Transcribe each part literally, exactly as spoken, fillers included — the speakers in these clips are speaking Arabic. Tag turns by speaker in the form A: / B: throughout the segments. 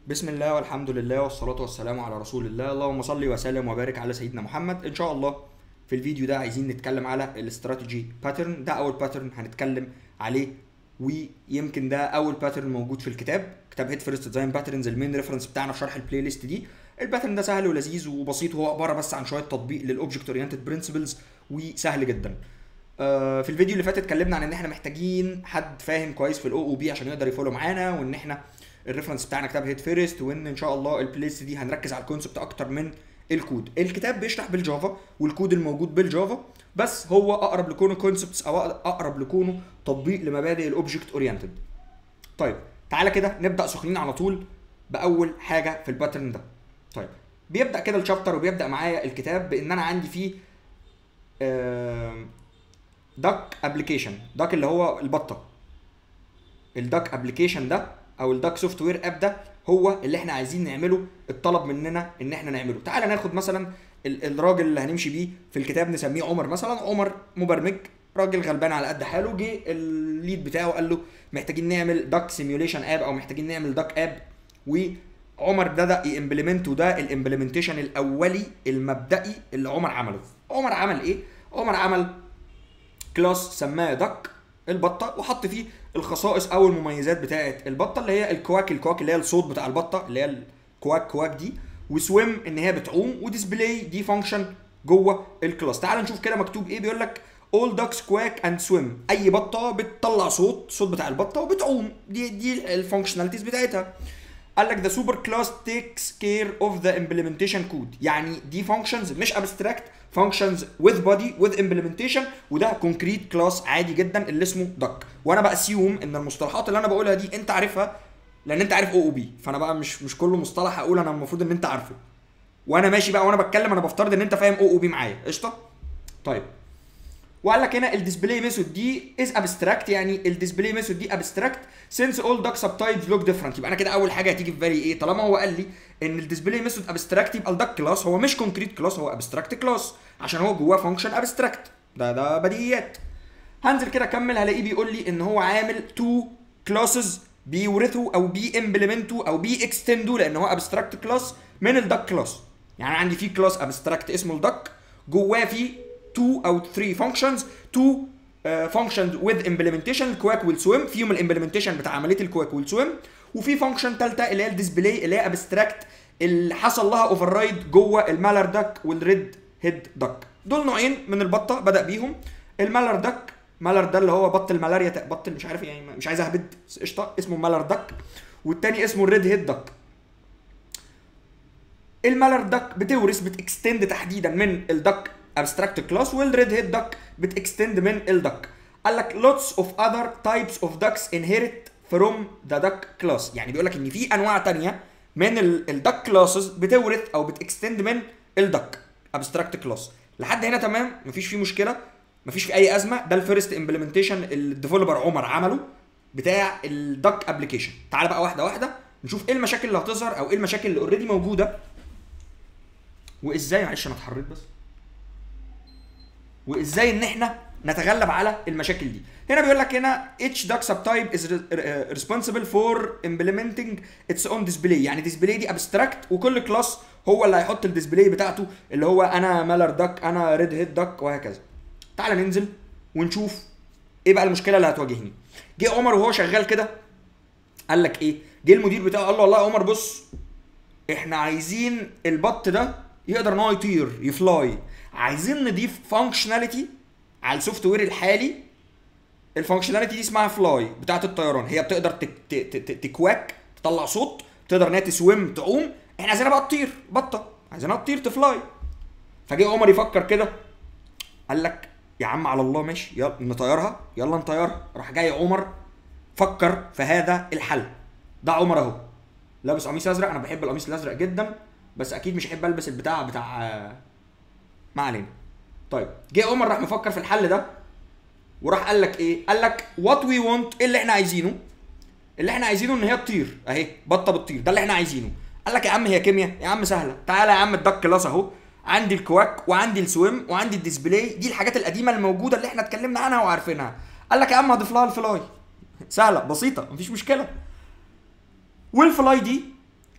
A: بسم الله والحمد لله والصلاة والسلام على رسول الله. اللهم صل وسلم وبارك على سيدنا محمد. ان شاء الله في الفيديو ده عايزين نتكلم على الاستراتيجي باترن. ده اول باترن هنتكلم عليه، ويمكن ده اول باترن موجود في الكتاب، كتاب هيد فيرست ديزاين باترنز، المين ريفرنس بتاعنا في شرح البلاي ليست دي. الباترن ده سهل ولذيذ وبسيط، هو عبارة بس عن شوية تطبيق للاوبجكت اورينتد برنسبلز وسهل جدا. آه، في الفيديو اللي فات اتكلمنا عن ان احنا محتاجين حد فاهم كويس في الاو او بي عشان يقدر يفولو معانا، وان احنا الريفرنس بتاعنا كتاب هيد فيرست، وان ان شاء الله البلاي ليست دي هنركز على الكونسبت اكتر من الكود. الكتاب بيشرح بالجافا والكود الموجود بالجافا، بس هو اقرب لكونه كونسبتس او اقرب لكونه تطبيق لمبادئ الاوبجكت اورينتد. طيب تعالى كده نبدا سخنين على طول باول حاجه في الباترن ده. طيب بيبدا كده الشابتر وبيبدا معايا الكتاب بان انا عندي فيه داك ابلكيشن. داك اللي هو البطه. الداك ابلكيشن ده او الداك سوفت وير اب ده هو اللي احنا عايزين نعمله، الطلب مننا ان احنا نعمله. تعال ناخد مثلا الراجل اللي هنمشي بيه في الكتاب نسميه عمر مثلا. عمر مبرمج، راجل غلبان على قد حاله. جه الليد بتاعه قال له محتاجين نعمل داك سيميوليشن اب او محتاجين نعمل داك اب، وعمر بدا يمبلمنت، وده الامبلمنتيشن الاولي المبدئي اللي عمر عمله. عمر عمل ايه؟ عمر عمل كلاس سماه داك البطه، وحط فيه الخصائص او المميزات بتاعه البطه اللي هي الكواك. الكواك اللي هي الصوت بتاع البطه اللي هي الكواك كواك دي، وسويم ان هي بتعوم، وديسبلاي دي فانكشن جوه الكلاس. تعال نشوف كده مكتوب ايه. بيقول لك all ducks quack and swim. اي بطه بتطلع صوت، صوت بتاع البطه، وبتعوم. دي دي الفانكشناليتيز بتاعتها. قال لك the super class takes care of the implementation code. يعني دي functions مش abstract functions with body with implementation، وده concrete class عادي جدا اللي اسمه duck. وانا باسيوم ان المصطلحات اللي انا بقولها دي انت عارفها لان انت عارف او او بي، فانا بقى مش مش كل مصطلح هقول انا المفروض ان انت عارفه. وانا ماشي بقى وانا بتكلم انا بفترض ان انت فاهم او او بي معايا. قشطه. طيب وقال لك هنا الديسبلاي ميثود دي از ابستراكت. يعني الديسبلاي ميثود دي ابستراكت since all duck subtypes look different. يبقى انا كده اول حاجه هتيجي في بالي ايه؟ طالما هو قال لي ان الديسبلاي ميثود ابستراكت، يبقى الدك كلاس هو مش كونكريت كلاس، هو ابستراكت كلاس عشان هو جواه فانكشن ابستراكت. ده ده بديهيات. هنزل كده اكمل هلاقيه بيقول لي ان هو عامل تو كلاسز بيورثوا او بيمبلمنتوا او بيكستندوا، لان هو ابستراكت كلاس من الدك كلاس. يعني عندي في كلاس ابستراكت اسمه الدك، جواه فيه two او three functions. two uh, functions with implementation الكواك والسويم، فيهم الامبلمنتيشن بتاع عمليه الكواك والسويم. وفي فانكشن ثالثه اللي هي الديسبلاي اللي هي ابستراكت اللي حصل لها اوفر رايد جوه المالر داك والريد هيد داك. دول نوعين من البطه بدا بيهم. المالر داك، مالر ده اللي هو بط الملاريا، بط مش عارف يعني، مش عايز اهبد قشطه، اسمه مالر داك. والتاني اسمه الريد هيد داك. المالر داك بتورث بتكستند تحديدا من الداك abstract class، والريد هيد داك بتكستند من الدك. قال لك lots of other types of ducks inherit from the duck class. يعني بيقول لك ان في انواع تانية من الدك كلاسز بتورث او بتكستند من الدك abstract class. لحد هنا تمام، مفيش فيه مشكله، مفيش فيه اي ازمه. ده الفيرست امبلمنتيشن اللي الديفلوبر عمر عمله بتاع الدك ابلكيشن. تعال بقى واحده واحده نشوف ايه المشاكل اللي هتظهر او ايه المشاكل اللي اوريدي موجوده، وازاي، معلش انا اتحريت بس، وازاي ان احنا نتغلب على المشاكل دي. هنا بيقول لك هنا each duck subtype is responsible for implementing its own display. يعني display دي abstract، وكل كلاس هو اللي هيحط الديسبلاي بتاعته، اللي هو انا مالر داك، انا ريد هيد داك، وهكذا. تعال ننزل ونشوف ايه بقى المشكله اللي هتواجهني. جه عمر وهو شغال كده قال لك ايه؟ جه المدير بتاعه قال له والله يا عمر بص، احنا عايزين البط ده يقدر ان هو يطير يفلاي، عايزين نضيف فانكشناليتي على السوفت وير الحالي. الفانكشناليتي دي اسمها فلاي بتاعه الطيران، هي بتقدر تكواك تطلع صوت، تقدر انها تسويم تعوم. احنا عايزينها بقى تطير، بطه عايزينها تطير تفلاي. فجه عمر يفكر كده قال لك يا عم على الله ماشي، يلا نطيرها، يلا نطيرها. راح جاي عمر فكر في هذا الحل. ده عمر اهو لابس قميص ازرق، انا بحب القميص الازرق جدا، بس اكيد مش هحب البس البتاع بتاع ما علينا. طيب جه عمر راح مفكر في الحل ده، وراح قال لك ايه؟ قال لك وات وي وونت، ايه اللي احنا عايزينه؟ اللي احنا عايزينه ان هي تطير اهي، بطه بتطير، ده اللي احنا عايزينه. قال لك يا عم هي كيمياء يا عم سهله، تعالى يا عم الدك كلاس اهو، عندي الكواك وعندي السويم وعندي الديسبلاي، دي الحاجات القديمه الموجوده اللي احنا اتكلمنا عنها وعارفينها. قال لك يا عم هضيف لها الفلاي، سهله بسيطه مفيش مشكله. والفلاي دي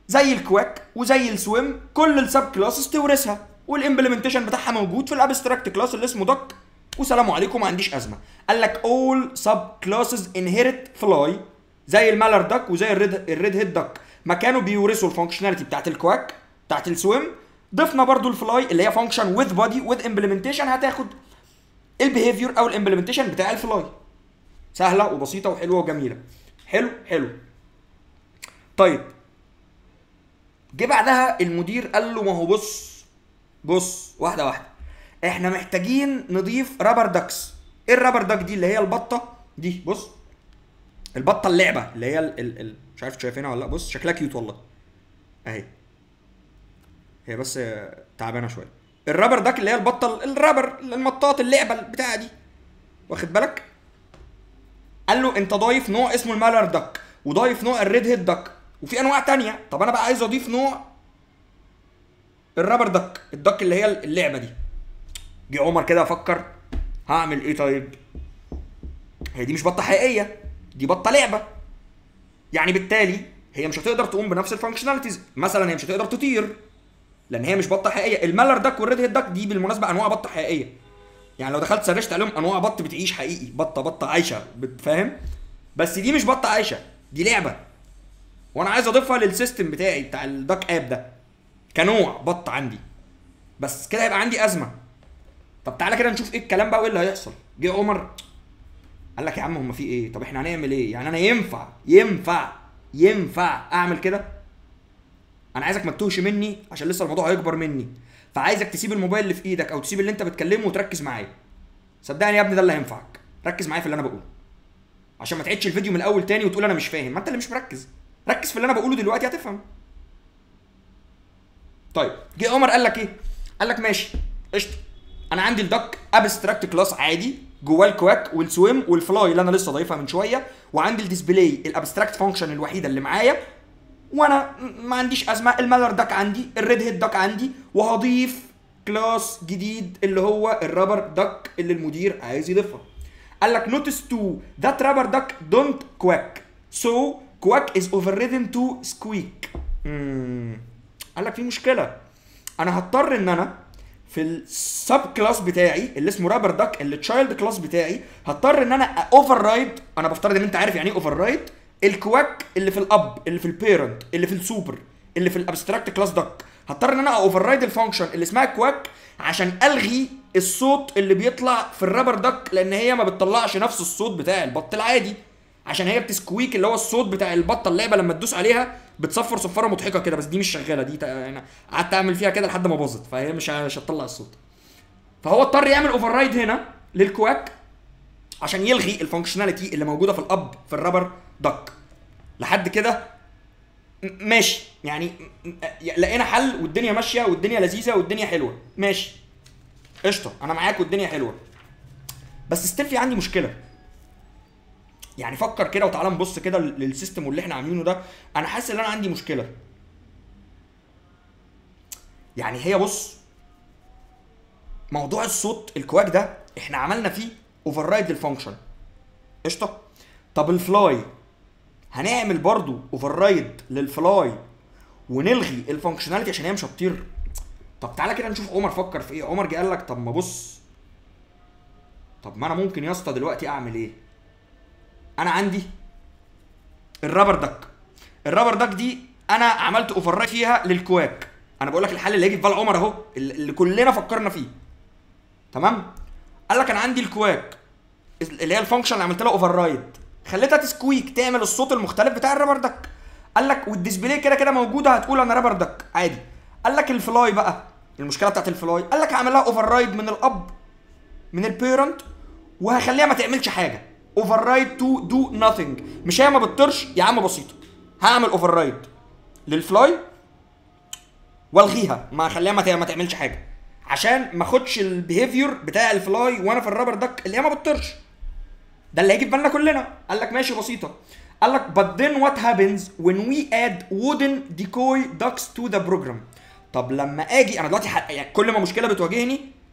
A: زي الكواك وزي السويم كل السب كلاسز تورثها، والامبلمنتيشن بتاعها موجود في الابستراكت كلاس اللي اسمه دك، وسلام عليكم ما عنديش ازمه. قال لك all sub classes inherit fly زي المالر دك وزي الريد الريد هيد دك ما كانوا بيورثوا الفانكشناليتي بتاعت الكواك بتاعت السويم، ضفنا برضو الفلاي اللي هي فانكشن وذ بودي وذ امبلمنتيشن هتاخد البيهيفير او الامبلمنتيشن بتاع الفلاي. سهله وبسيطه وحلوه وجميله. حلو حلو. طيب جه بعدها المدير قال له ما هو بص بص واحده واحده، احنا محتاجين نضيف رابر داكس. ايه الرابر داك دي؟ اللي هي البطه دي، بص البطه اللعبه اللي هي ال ال ال مش عارف شايفينها ولا لا، بص شكلها كيوت والله اهي، هي بس تعبانه شويه. الرابر داك اللي هي البطه الرابر المطاط اللعبه بتاعه دي، واخد بالك؟ قال له انت ضايف نوع اسمه المالر داك وضايف نوع الريد هيد داك وفي انواع تانية، طب انا بقى عايز اضيف نوع الرابر داك الداك اللي هي اللعبه دي. جه عمر كده افكر هعمل ايه؟ طيب هي دي مش بطه حقيقيه، دي بطه لعبه، يعني بالتالي هي مش هتقدر تقوم بنفس الفانكشناليتيز. مثلا هي مش هتقدر تطير لان هي مش بطه حقيقيه. المالر داك والريد هيد داك دي بالمناسبه انواع بطه حقيقيه، يعني لو دخلت سرشت عليهم انواع بط بتعيش حقيقي، بطه بطه عايشه، فاهم؟ بس دي مش بطه عايشه، دي لعبه، وانا عايز اضيفها للسيستم بتاعي بتاع الداك اب ده كنوع بط عندي، بس كده هيبقى عندي ازمه. طب تعالى كده نشوف ايه الكلام بقى وايه اللي هيحصل. جه عمر قال لك يا عم هم في ايه؟ طب احنا هنعمل ايه؟ يعني انا ينفع ينفع ينفع اعمل كده؟ انا عايزك ما تتوهش مني عشان لسه الموضوع هيكبر مني، فعايزك تسيب الموبايل اللي في ايدك او تسيب اللي انت بتكلمه وتركز معايا. صدقني يا ابني ده اللي هينفعك، ركز معايا في اللي انا بقوله عشان ما تعيدش الفيديو من الاول تاني وتقول انا مش فاهم، ما انت اللي مش مركز. ركز في اللي انا بقوله دلوقتي هتفهم. طيب جه عمر قال لك ايه؟ قال لك ماشي قشطه، انا عندي الدك ابستراكت كلاس عادي جواه الكواك والسويم والفلاي اللي انا لسه ضايفها من شويه، وعندي الديسبلاي الابستراكت فانكشن الوحيده اللي معايا، وانا ما عنديش ازمه. المالر داك عندي، الريد هيد داك عندي، وهضيف كلاس جديد اللي هو الرابر داك اللي المدير عايز يضيفها. قال لك notice to that rubber duck don't quack so quack is overridden to squeak. امم قال لك في مشكله، انا هضطر ان انا في السب كلاس بتاعي اللي اسمه رابر داك اللي تشايلد كلاس بتاعي هضطر ان انا اوفر رايد، انا بفترض ان انت عارف يعني ايه اوفر رايد، الكواك اللي في الاب اللي في البيرنت اللي في السوبر اللي في الابستراكت كلاس داك، هضطر ان انا اوفر رايد الفانكشن اللي اسمها كواك عشان الغي الصوت اللي بيطلع في الرابر داك، لان هي ما بتطلعش نفس الصوت بتاع البط العادي، عشان هي بتسكويك اللي هو الصوت بتاع البطه اللعبه لما تدوس عليها بتصفر صفاره مضحكه كده، بس دي مش شغاله دي، انا قعدت اعمل فيها كده لحد ما باظت، فهي مش مش هتطلع الصوت. فهو اضطر يعمل اوفر رايد هنا للكواك عشان يلغي الفانكشناليتي اللي موجوده في الاب في الرابر داك. لحد كده ماشي، يعني لقينا حل والدنيا ماشيه والدنيا لذيذه والدنيا حلوه، ماشي قشطه انا معاك والدنيا حلوه، بس ستيل في عندي مشكله. يعني فكر كده وتعالى نبص كده للسيستم واللي احنا عاملينه ده، انا حاسس ان انا عندي مشكله. يعني هي بص، موضوع الصوت الكواك ده احنا عملنا فيه اوفر رايد للفانكشن قشطه. طب الفلاي هنعمل برضو اوفر رايد للفلاي ونلغي الفانكشناليتي عشان هي مش هتطير. طب تعالى كده نشوف عمر فكر في ايه. عمر جه قال لك طب ما بص، طب ما انا ممكن يا اسطى دلوقتي اعمل ايه؟ انا عندي الرابر داك، الرابر داك دي انا عملت اوفر رايد فيها للكواك. انا بقول لك الحل اللي هيجي في بال عمر اهو اللي كلنا فكرنا فيه، تمام؟ قال لك انا عندي الكواك اللي هي الفانكشن اللي عملت لها اوفر رايد، خليتها تسكويك تعمل الصوت المختلف بتاع الرابر داك. قال لك والديسبلاي كده كده موجوده هتقول انا رابر داك عادي. قال لك الفلاي بقى، المشكله بتاعت الفلاي قال لك هعمل لها اوفر رايد من الاب من البيرنت وهخليها ما تعملش حاجه، اوفر رايد تو دو ناثينج. مش هي ما بتطيرش يا عم، بسيطه، هعمل اوفر رايد للفلاي والغيها، ما اخليها ما تعملش حاجه عشان ما اخدش البيهيفير بتاع الفلاي وانا في الرابر داك اللي هي ما بتطيرش. ده اللي هيجي في بالنا كلنا. قال لك ماشي بسيطه. قال لك but then what happens when we add wooden decoy ducks to the program. طب لما اجي انا دلوقتي ح... يعني كل ما مشكله بتواجهني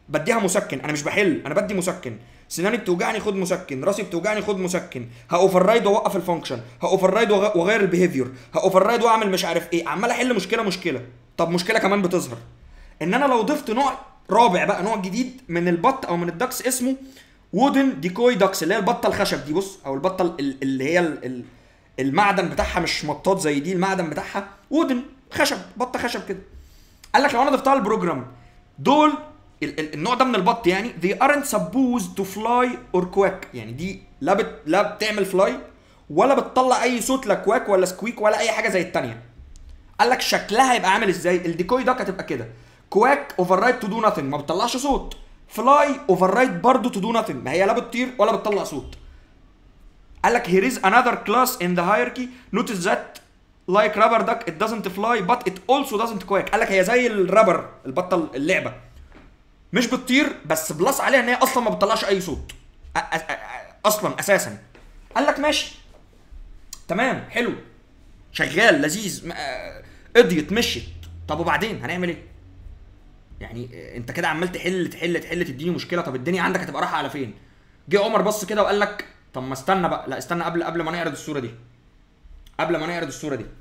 A: بديها مسكن، انا مش بحل، انا بدي مسكن. سناني بتوجعني خد مسكن، راسي بتوجعني خد مسكن، هاوفررايد واوقف الفانكشن، هاوفررايد واغير البيهيفير، هاوفررايد واعمل مش عارف ايه، عمال احل مشكله مشكله. طب مشكله كمان بتظهر ان انا لو ضفت نوع رابع بقى، نوع جديد من البط او من الدكس اسمه وودن ديكوي دكس، اللي هي البطه الخشب دي، بص، او البطه اللي هي المعدن بتاعها مش مطاط زي دي، المعدن بتاعها وودن خشب، بطه خشب كده. قال لك لو انا ضفتها البروجرام دول النوع ده من البط يعني they aren't supposed to fly or quack، يعني دي لا بت... لا بتعمل فلاي ولا بتطلع اي صوت، لا كواك ولا سكويك ولا اي حاجه زي الثانيه. قال لك شكلها يبقى عامل ازاي؟ الديكوي داك هتبقى كده، كواك اوفررايد تو دو ناثينج ما بتطلعش صوت، فلاي اوفررايد برضه تو دو ناثينج ما هي لا بتطير ولا بتطلع صوت. قال لك here is another class in the hierarchy notice that like rubber duck it doesn't fly but it also doesn't quack. قال لك هي زي الرابر البطه اللعبه، مش بتطير بس بلس عليها ان هي اصلا ما بتطلعش اي صوت اصلا اساسا. قال لك ماشي تمام حلو شغال لذيذ قضيت مشيت. طب وبعدين هنعمل ايه؟ يعني انت كده عمال تحل تحل تحل تديني مشكله، طب الدنيا عندك هتبقى رايحه على فين؟ جه عمر بص كده وقال لك طب ما استنى بقى، لا استنى قبل قبل ما نعرض الصوره دي، قبل ما نعرض الصوره دي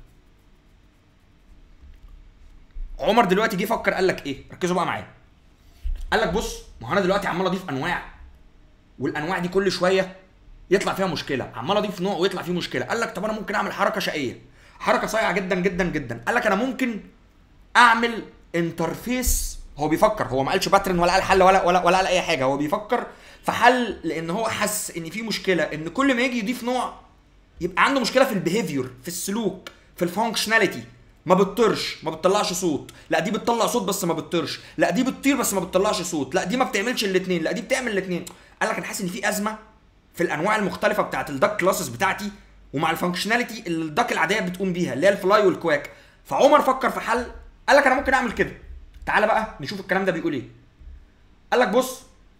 A: عمر دلوقتي جه فكر قال لك ايه؟ ركزوا بقى معايا. قال لك بص، ما هو انا دلوقتي عمال اضيف انواع والانواع دي كل شويه يطلع فيها مشكله، عمال اضيف نوع ويطلع فيه مشكله. قال لك طب انا ممكن اعمل حركه شقيه، حركه صايعه جدا جدا جدا. قال لك انا ممكن اعمل انترفيس. هو بيفكر، هو ما قالش باترن ولا قال حل ولا ولا ولا قال اي حاجه، هو بيفكر في حل، لان هو حس ان في مشكله ان كل ما يجي يضيف نوع يبقى عنده مشكله في البيهيفير، في السلوك، في الفانكشناليتي. ما بتطيرش ما بتطلعش صوت، لا دي بتطلع صوت بس ما بتطيرش، لا دي بتطير بس ما بتطلعش صوت، لا دي ما بتعملش الاثنين، لا دي بتعمل الاثنين. قال لك انا حاسس ان في ازمه في الانواع المختلفه بتاعه الداك كلاسز بتاعتي ومع الفانكشناليتي اللي الداك العاديه بتقوم بيها اللي هي الفلاي والكواك. فعمر فكر في حل، قال لك انا ممكن اعمل كده. تعالى بقى نشوف الكلام ده بيقول ايه. قال لك بص،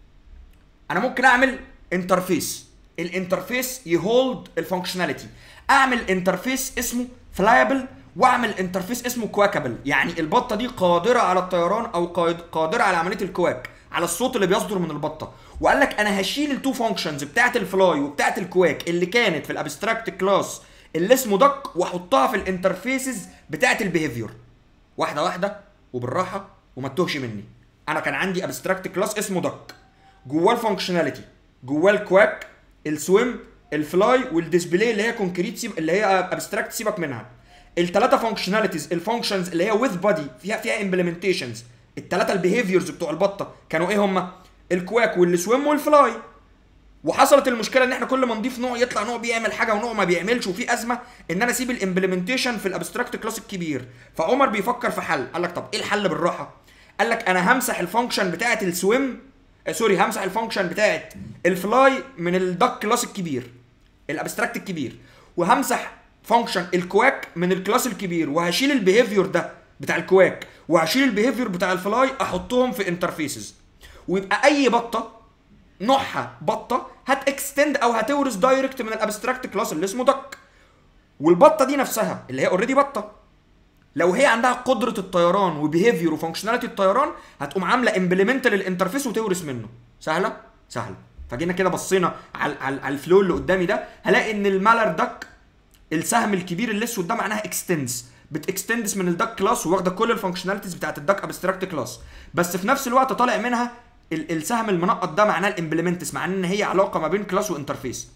A: انا ممكن اعمل انترفيس، الانترفيس يهولد الفانكشناليتي، اعمل انترفيس اسمه فلايبل واعمل انترفيس اسمه كواكابل، يعني البطه دي قادره على الطيران او قادره على عمليه الكواك، على الصوت اللي بيصدر من البطه. وقال لك انا هشيل التو فانكشنز بتاعه الفلاي وبتاعه الكواك اللي كانت في الابستراكت كلاس اللي اسمه دك واحطها في الانترفيسز بتاعه البيهيفير. واحده واحده وبالراحه وما تتوهش مني. انا كان عندي ابستراكت كلاس اسمه دك، جواه الفانكشناليتي، جواه الكواك، السويم، الفلاي والديسبلاي اللي هي كونكريت سيب اللي هي ابستراكت سيبك منها. الثلاثه فانكشناليتيز، الفانكشنز اللي هي وذ بادي فيها فيها امبلمنتيشنز، الثلاثه البيهيفيرز بتوع البطه كانوا ايه هم؟ الكواك والسويم والفلاي. وحصلت المشكله ان احنا كل ما نضيف نوع يطلع نوع بيعمل حاجه ونوع ما بيعملش، وفي ازمه ان انا اسيب الامبلمنتيشن في الابستراكت كلاس الكبير. فعمر بيفكر في حل، قال لك طب ايه الحل بالراحه؟ قال لك انا همسح الفانكشن بتاعه السويم آه سوري همسح الفانكشن بتاعه الفلاي من الدك كلاس الكبير الابستراكت الكبير، وهمسح فانكشن الكواك من الكلاس الكبير، وهشيل البيهيفير ده بتاع الكواك وهشيل البيهيفير بتاع الفلاي احطهم في انترفيسز، ويبقى اي بطه نوعها بطه هتاكستند او هتورث دايركت من الابستراكت كلاس اللي اسمه دك. والبطه دي نفسها اللي هي اوريدي بطه لو هي عندها قدره الطيران وبيهيفير وفانكشناليتي الطيران هتقوم عامله امبلمنت للانترفيس وتورث منه. سهله سهله. فجينا كده بصينا على على الفلو اللي قدامي ده، هلاقي ان المالر دك السهم الكبير الاسود ده معناها اكستندز، بتاكستندس من الدك كلاس واخده كل الفانكشناليتيز بتاعت الدك ابستراكت كلاس، بس في نفس الوقت طالع منها السهم المنقط ده معناه الامبلمنتس، معناه ان هي علاقه ما بين كلاس وانترفيس.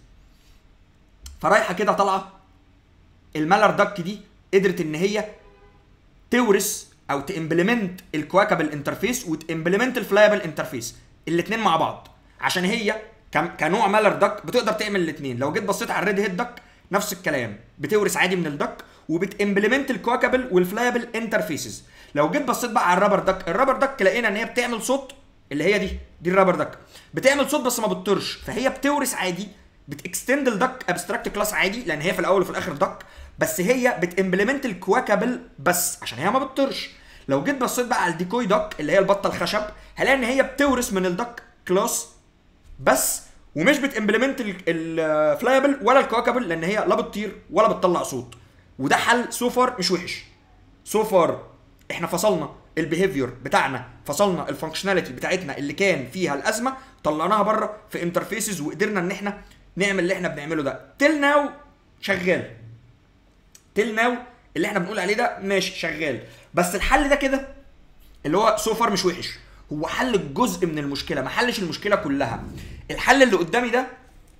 A: فرايحه كده طالعه المالر دك دي قدرت ان هي تورث او تامبلمنت الكواكابل انترفيس وتامبلمنت الفلايبل انترفيس الاثنين مع بعض، عشان هي كنوع مالر دك بتقدر تعمل الاثنين. لو جيت بصيت على الريد هيد دك نفس الكلام، بتورث عادي من الدك وبتامبلمنت الكواكابل والفلايبل انترفيسز. لو جيت بصيت بقى على الرابر دك، الرابر دك لقينا ان هي بتعمل صوت، اللي هي دي دي الرابر دك بتعمل صوت بس ما بتطيرش، فهي بتورث عادي، بتاكستند الدك ابستراكت كلاس عادي لان هي في الاول وفي الاخر دك، بس هي بتامبلمنت الكواكابل بس عشان هي ما بتطيرش. لو جيت بصيت بقى على الديكوي دك اللي هي البطه الخشب، هلاقي ان هي بتورث من الدك كلاس بس ومش بتامبلمنت الفلايبل ولا الكواكابل لان هي لا بتطير ولا بتطلع صوت. وده حل سو فار مش وحش. سو فار احنا فصلنا البيهيفير بتاعنا، فصلنا الفانكشناليتي بتاعتنا اللي كان فيها الازمه، طلعناها بره في انترفيسز، وقدرنا ان احنا نعمل اللي احنا بنعمله ده. تيل ناو شغال، تيل ناو اللي احنا بنقول عليه ده ماشي شغال. بس الحل ده كده اللي هو سو فار مش وحش، هو حل جزء من المشكله، ما حلش المشكله كلها. الحل اللي قدامي ده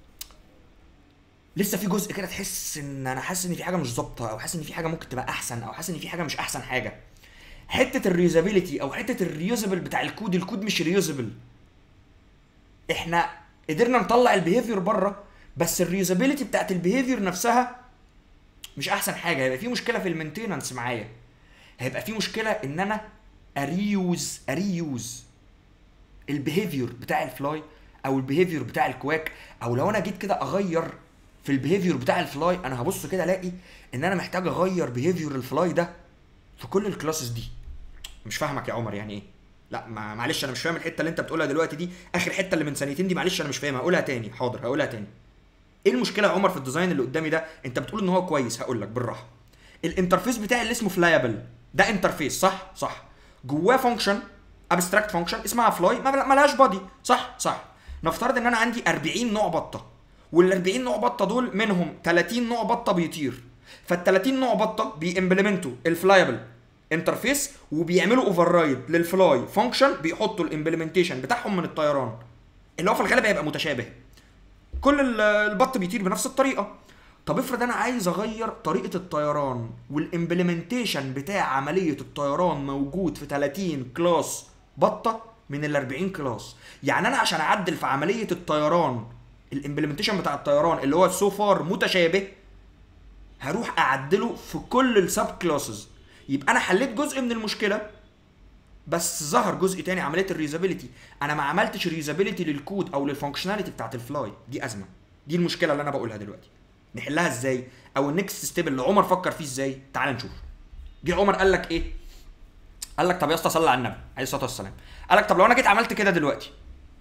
A: لسه في جزء كده تحس ان انا حاسس ان في حاجه مش ظابطه، او حاسس ان في حاجه ممكن تبقى احسن، او حاسس ان في حاجه مش احسن حاجه. حته الريوزابيلتي او حته الريوزابل بتاع الكود، الكود مش ريوزابل. احنا قدرنا نطلع البيهيفير بره، بس الريوزابيلتي بتاعت البيهيفير نفسها مش احسن حاجه. هيبقى في مشكله في المينتيننس معايا، هيبقى في مشكله ان انا اريوز اريوز البيهيفير بتاع الفلاي او البيهيفير بتاع الكواك. او لو انا جيت كده اغير في البيهيفير بتاع الفلاي، انا هبص كده الاقي ان انا محتاج اغير بيهيفير الفلاي ده في كل الكلاسز دي. مش فاهمك يا عمر يعني ايه؟ لا ما معلش انا مش فاهم الحته اللي انت بتقولها دلوقتي دي، اخر حته اللي من ثانيتين دي معلش انا مش فاهمها، هقولها تاني. حاضر هقولها تاني. ايه المشكله يا عمر في الديزاين اللي قدامي ده؟ انت بتقول ان هو كويس، هقول لك بالراحه. الانترفيس بتاعي اللي اسمه فلايبل ده انترفيس، صح؟ صح. جواه فانكشن ابستراكت فانكشن اسمها فلاي، ما لهاش بادي، صح؟ صح. نفترض ان انا عندي أربعين نوع بطه، وال أربعين نوع بطه دول منهم ثلاثين نوع بطه بيطير، فال ثلاثين نوع بطه بيمبلمنتوا الفلايبل انترفيس وبيعملوا اوفر رايد للفلاي فانكشن، بيحطوا الامبلمنتيشن بتاعهم من الطيران اللي هو في الغالب هيبقى متشابه. كل البط بيطير بنفس الطريقه. طب افرض انا عايز اغير طريقه الطيران، والامبلمنتيشن بتاع عمليه الطيران موجود في ثلاثين كلاس بطه من ال أربعين كلاس. يعني انا عشان اعدل في عمليه الطيران الامبلمنتيشن بتاع الطيران اللي هو سو فار متشابه، هروح اعدله في كل السب كلاسز. يبقى انا حليت جزء من المشكله، بس ظهر جزء تاني، عمليه الريوزابيلتي. انا ما عملتش ريوزابيلتي للكود او للفانكشناليتي بتاعت الفلاي. دي ازمه، دي المشكله اللي انا بقولها دلوقتي. نحلها ازاي؟ او النكست ستيب اللي عمر فكر فيه ازاي؟ تعال نشوف. جه عمر قال لك ايه؟ قال لك طب يا اسطى صلي على النبي عليه الصلاه والسلام. قال لك طب لو انا جيت عملت كده دلوقتي،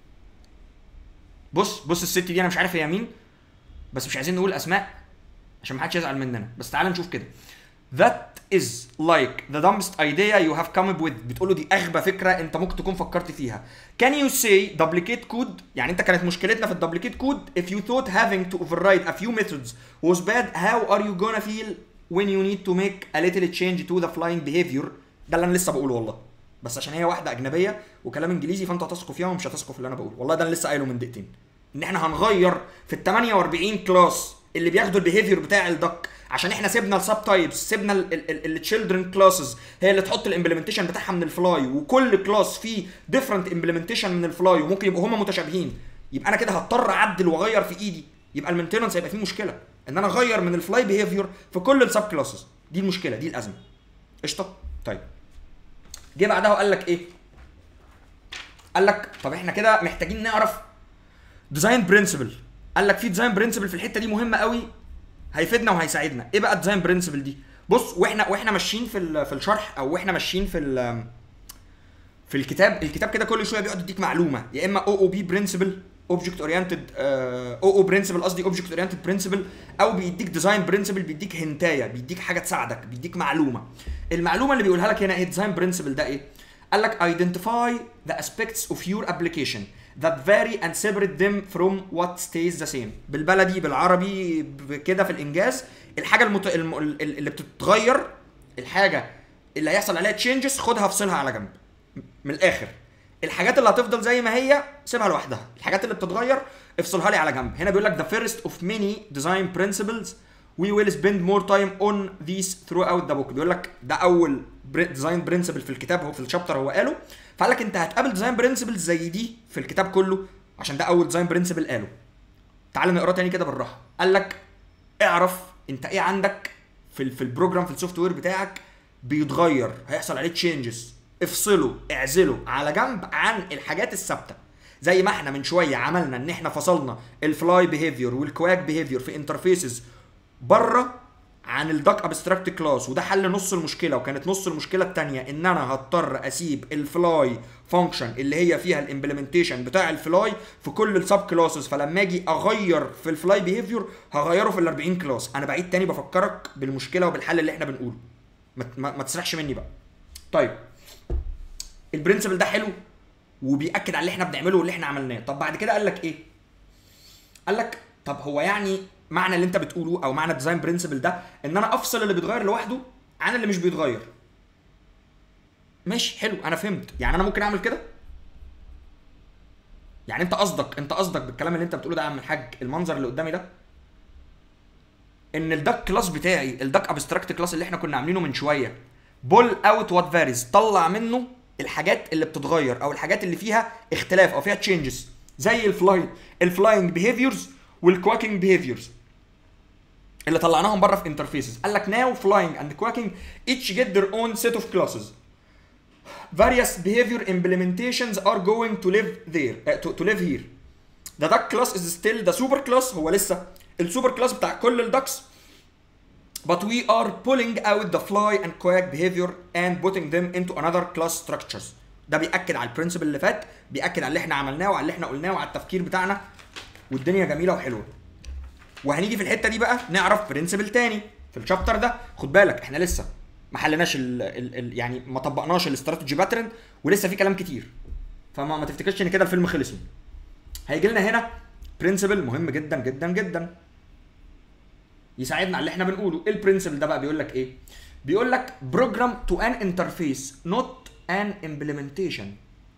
A: بص بص الست دي انا مش عارف هي مين، بس مش عايزين نقول اسماء عشان ما حدش يزعل مننا، بس تعال نشوف كده. That is like the dumbest idea you have come up with. بتقوله دي اغبى فكره انت ممكن تكون فكرت فيها. Can you say duplicate code؟ يعني انت كانت مشكلتنا في الدبليكيت كود. If you thought having to override a few methods was bad, how are you gonna feel when you need to make a little change to the flying behavior؟ ده اللي انا لسه بقوله والله، بس عشان هي واحده اجنبيه وكلام انجليزي فانت هتثقوا فيها ومش هتثقوا في اللي انا بقوله. والله ده انا لسه قايله من دقيقتين، ان احنا هنغير في ال ثمانية وأربعين كلاس اللي بياخدوا البيهيفير بتاع الدك، عشان احنا سيبنا السب تايبس، سيبنا التشيلدرن كلاسز هي اللي تحط الامبلمنتيشن بتاعها من الفلاي، وكل كلاس فيه ديفرنت امبلمنتيشن من الفلاي وممكن يبقوا هما متشابهين. يبقى انا كده هضطر اعدل واغير في ايدي، يبقى المينتيننس هيبقى فيه مشكله ان انا اغير من الفلاي بيهيفير في كل السب كلاسز. دي المشكله، دي الازمه. قشطه. طيب جه بعدها وقال لك ايه؟ قال لك طب احنا كده محتاجين نعرف ديزاين برنسبل. قال لك في ديزاين برنسبل في الحته دي مهمه قوي، هيفيدنا وهيساعدنا. ايه بقى الديزاين برنسبل دي؟ بص واحنا واحنا ماشيين في في الشرح، او واحنا ماشيين في في الكتاب الكتاب كده كل شويه بيقعد يديك معلومه، يا اما او او بي برنسبل اوبجكت اورينتد، او او برنسبل قصدي اوبجكت اورينتد برنسبل، او بيديك ديزاين برنسبل، بيديك هنتايه، بيديك حاجه تساعدك، بيديك معلومه. المعلومه اللي بيقولها لك هنا ايه؟ ديزاين برنسبل ده ايه؟ قال لك identify the aspects of your application that vary and separate them from what stays the same. بالبلدي بالعربي كده في الانجاز، الحاجه المت... الم... اللي بتتغير، الحاجه اللي هيحصل عليها تشينجز خدها افصلها على جنب. من الاخر الحاجات اللي هتفضل زي ما هي سيبها لوحدها، الحاجات اللي بتتغير افصلها لي على جنب. هنا بيقول لك the first of many design principles we will spend more time on these throughout the book. بيقول لك ده اول ديزاين برنسبل في الكتاب، هو في الشابتر هو قاله، فقال لك انت هتقابل ديزاين برنسبل زي دي في الكتاب كله عشان ده اول ديزاين برنسبل قاله. تعال نقراه تاني كده بالراحه. قال لك اعرف انت ايه عندك في في البروجرام في السوفت وير بتاعك بيتغير، هيحصل عليه تشينجز، افصله اعزله على جنب عن الحاجات الثابته. زي ما احنا من شويه عملنا ان احنا فصلنا الفلاي بيهيفير والكواك بيهيفير في انترفيسز بره عن الداك ابستراكت كلاس، وده حل نص المشكله. وكانت نص المشكله الثانيه ان انا هضطر اسيب الفلاي فانكشن اللي هي فيها الامبلمنتيشن بتاع الفلاي في كل السب كلاسز، فلما اجي اغير في الفلاي بيهيفير هغيره في ال أربعين كلاس. انا بعيد تاني بفكرك بالمشكله وبالحل اللي احنا بنقوله، ما, ما, ما تسرحش مني بقى. طيب البرنسبل ده حلو وبيأكد على اللي احنا بنعمله واللي احنا عملناه. طب بعد كده قال لك ايه؟ قال لك طب هو يعني معنى اللي انت بتقوله او معنى الديزاين برنسبل ده ان انا افصل اللي بيتغير لوحده عن اللي مش بيتغير. ماشي حلو، انا فهمت. يعني انا ممكن اعمل كده؟ يعني انت قصدك انت قصدك بالكلام اللي انت بتقوله ده يا عم الحاج، المنظر اللي قدامي ده، ان الداك كلاس بتاعي، الداك ابستراكت كلاس اللي احنا كنا عاملينه من شويه، بول اوت وات فاريز، طلع منه الحاجات اللي بتتغير او الحاجات اللي فيها اختلاف او فيها تشينجز، زي الفلاي الفلاينج بيهيفيرز والكواكينج بيهيفيرز اللي طلعناهم بره في انترفيسز. قال لك ناو فلاينج اند كواكينج each get their own set of classes. Various behavior implementations are going to live there uh, to, to live here. The duck class is still the super class، هو لسه السوبر كلاس بتاع كل الدكس. But we are pulling out the fly and quack behavior and putting them into another class structures. ده بيأكد على البرنسبل اللي فات، بيأكد على اللي احنا عملناه وعلى اللي احنا قلناه وعلى التفكير بتاعنا، والدنيا جميله وحلوه. وهنيجي في الحته دي بقى نعرف برنسبل تاني في الشابتر ده. خد بالك احنا لسه ما حلناش ال ال ال يعني ما طبقناش الاستراتيجي باترن، ولسه في كلام كتير، فما ما تفتكرش ان كده الفيلم خلص. هيجي لنا هنا برنسبل مهم جدا جدا جدا يساعدنا على اللي احنا بنقوله. ايه البرنسبل ده بقى؟ بيقول لك ايه؟ بيقول لك بروجرام تو ان انترفيس نوت ان امبلمنتيشن.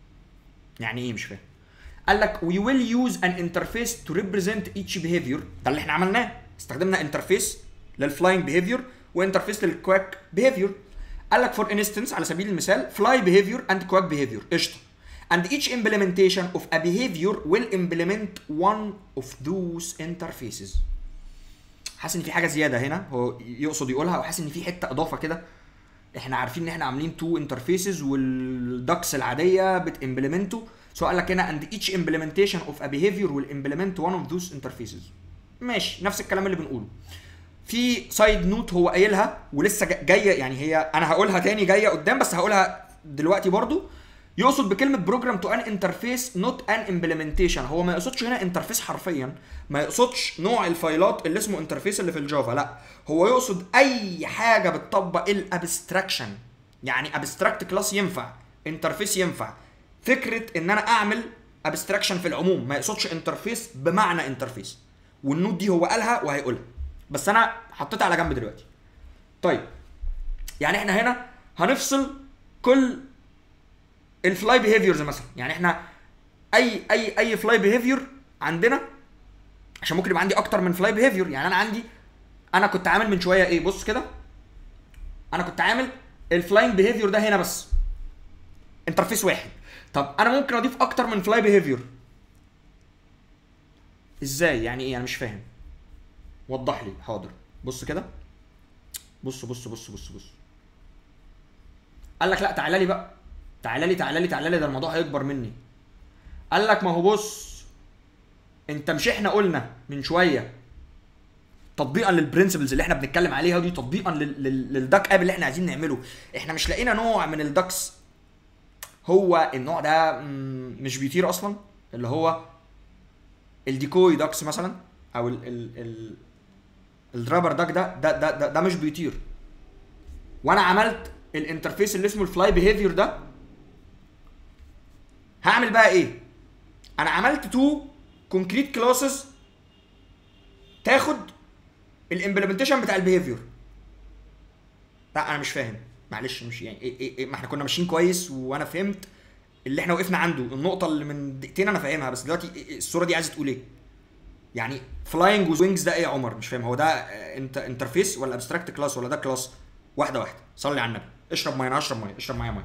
A: يعني ايه؟ مش فاهم. قال لك we will use an interface to represent each behavior. ده اللي احنا عملناه، استخدمنا انترفيس للفلاينج بيهيفير وانترفيس للكواك بيهيفير. قال لك for instance على سبيل المثال fly behavior and quack behavior قشطه. And each implementation of a behavior will implement one of those interfaces. حاسس ان في حاجه زياده هنا هو يقصد يقولها، او حاسس ان في حته اضافه كده. احنا عارفين ان احنا عاملين تو انترفيسز والدكس العاديه بتمبلمنتو، سو قال لك هنا and each implementation of a behavior will implement one of those interfaces. ماشي، نفس الكلام اللي بنقوله. في سايد نوت هو قايلها ولسه جايه، يعني هي انا هقولها تاني جايه قدام بس هقولها دلوقتي برضو. يقصد بكلمه بروجرام تو ان انترفيس نوت ان امبلمنتيشن، هو ما يقصدش هنا انترفيس حرفيا، ما يقصدش نوع الفايلات اللي اسمه انترفيس اللي في الجافا، لا هو يقصد اي حاجه بتطبق الابستراكشن. يعني ابستراكت كلاس ينفع، انترفيس ينفع، فكره ان انا اعمل ابستراكشن في العموم، ما يقصدش انترفيس بمعنى انترفيس. والنوت دي هو قالها وهيقولها بس انا حطيتها على جنب دلوقتي. طيب يعني احنا هنا هنفصل كل الفلاي بيهيفيرز مثلا، يعني احنا اي اي اي فلاي بيهيفير عندنا، عشان ممكن يبقى عندي اكتر من فلاي بيهيفير. يعني انا عندي انا كنت عامل من شويه ايه، بص كده، انا كنت عامل الفلاينج بيهيفير ده هنا بس انترفيس واحد. طب انا ممكن اضيف اكتر من فلاي بيهيفير ازاي؟ يعني ايه؟ انا مش فاهم، وضح لي. حاضر، بص كده، بص بص بص بص بص قال لك لا تعالى لي بقى، تعالى لي تعالى لي تعالى لي ده الموضوع هيكبر مني. قال لك ما هو بص، انت مش احنا قلنا من شويه تطبيقا للبرنسبلز اللي احنا بنتكلم عليها دي، تطبيقا للداك اب اللي احنا عايزين نعمله، احنا مش لقينا نوع من الداكس هو النوع ده مش بيطير اصلا، اللي هو الديكوي داكس مثلا، او ال ال ال الدرابر داك ده ده ده ده, ده مش بيطير. وانا عملت الانترفيس اللي اسمه الفلاي بيهيفير ده. هعمل بقى ايه؟ انا عملت تو كونكريت كلاسز تاخد الامبلمنتيشن بتاع البيهيفير. لا انا مش فاهم، معلش، مش يعني إيه إيه إيه، ما احنا كنا ماشيين كويس وانا فهمت اللي احنا وقفنا عنده، النقطه اللي من دقيقتين انا فاهمها، بس دلوقتي الصوره دي عايزه تقول ايه؟ يعني فلاينج وينجز ده ايه يا عمر؟ مش فاهم، هو ده انت انترفيس ولا ابستراكت كلاس ولا ده كلاس؟ واحده واحده، صلي على النبي. اشرب ميه، انا اشرب ميه، اشرب معايا ميه.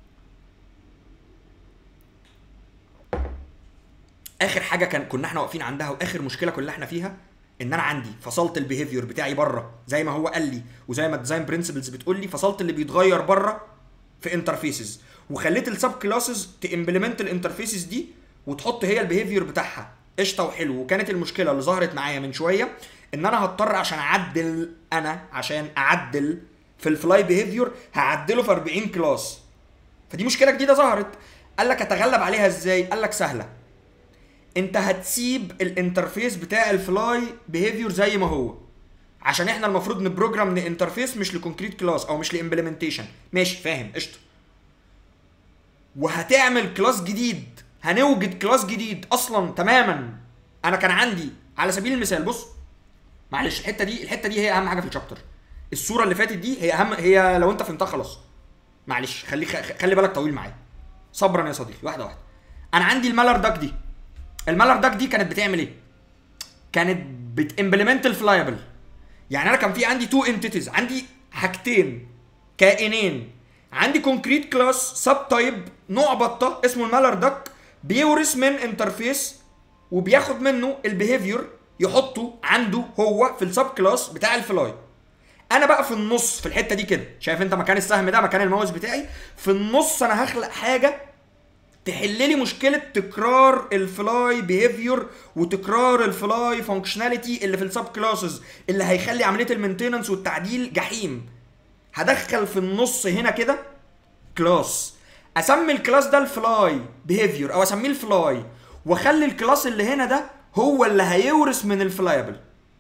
A: اخر حاجه كان كنا احنا واقفين عندها، واخر مشكله كلنا احنا فيها، ان انا عندي فصلت البيهيفير بتاعي بره زي ما هو قال لي، وزي ما الديزاين برنسبلز بتقول لي، فصلت اللي بيتغير بره في انترفيسز، وخليت السب كلاسز تامبلمنت الانترفيسز دي وتحط هي البيهيفير بتاعها. قشطه وحلو. وكانت المشكله اللي ظهرت معايا من شويه ان انا هضطر عشان اعدل، انا عشان اعدل في الفلاي بيهيفير هعدله في أربعين كلاس. فدي مشكله جديده ظهرت. قال لك اتغلب عليها ازاي؟ قال لك سهله، انت هتسيب الانترفيس بتاع الفلاي بيهيفير زي ما هو، عشان احنا المفروض نبروجرام لانترفيس مش لكونكريت كلاس او مش لامبلمنتيشن. ماشي، فاهم، قشطه. وهتعمل كلاس جديد، هنوجد كلاس جديد اصلا تماما. انا كان عندي على سبيل المثال، بص معلش الحته دي الحته دي هي اهم حاجه في الشابتر. الصوره اللي فاتت دي هي اهم، هي لو انت فهمتها خلاص. معلش خلي خلي بالك طويل معايا، صبرا يا صديقي، واحده واحده. انا عندي المالر داك دي، المالر داك دي كانت بتعمل ايه؟ كانت بتمبلمنت الفلايبل. يعني انا كان في عندي تو انتيتيز، عندي حاجتين كائنين، عندي كونكريت كلاس سب تايب نوع بطه اسمه المالر داك، بيورث من انترفيس وبياخد منه البيهيفير يحطه عنده هو في السب كلاس بتاع الفلاي. انا بقى في النص في الحته دي كده، شايف انت مكان السهم ده مكان الماوس بتاعي، في النص انا هخلق حاجه تحل لي مشكله تكرار الفلاي بيهيفير وتكرار الفلاي فانكشناليتي اللي في السب كلاسز، اللي هيخلي عمليه المينتيننس والتعديل جحيم. هدخل في النص هنا كده كلاس، اسمي الكلاس ده الفلاي بيهيفير او اسميه الفلاي، واخلي الكلاس اللي هنا ده هو اللي هيورث من الفلايبل،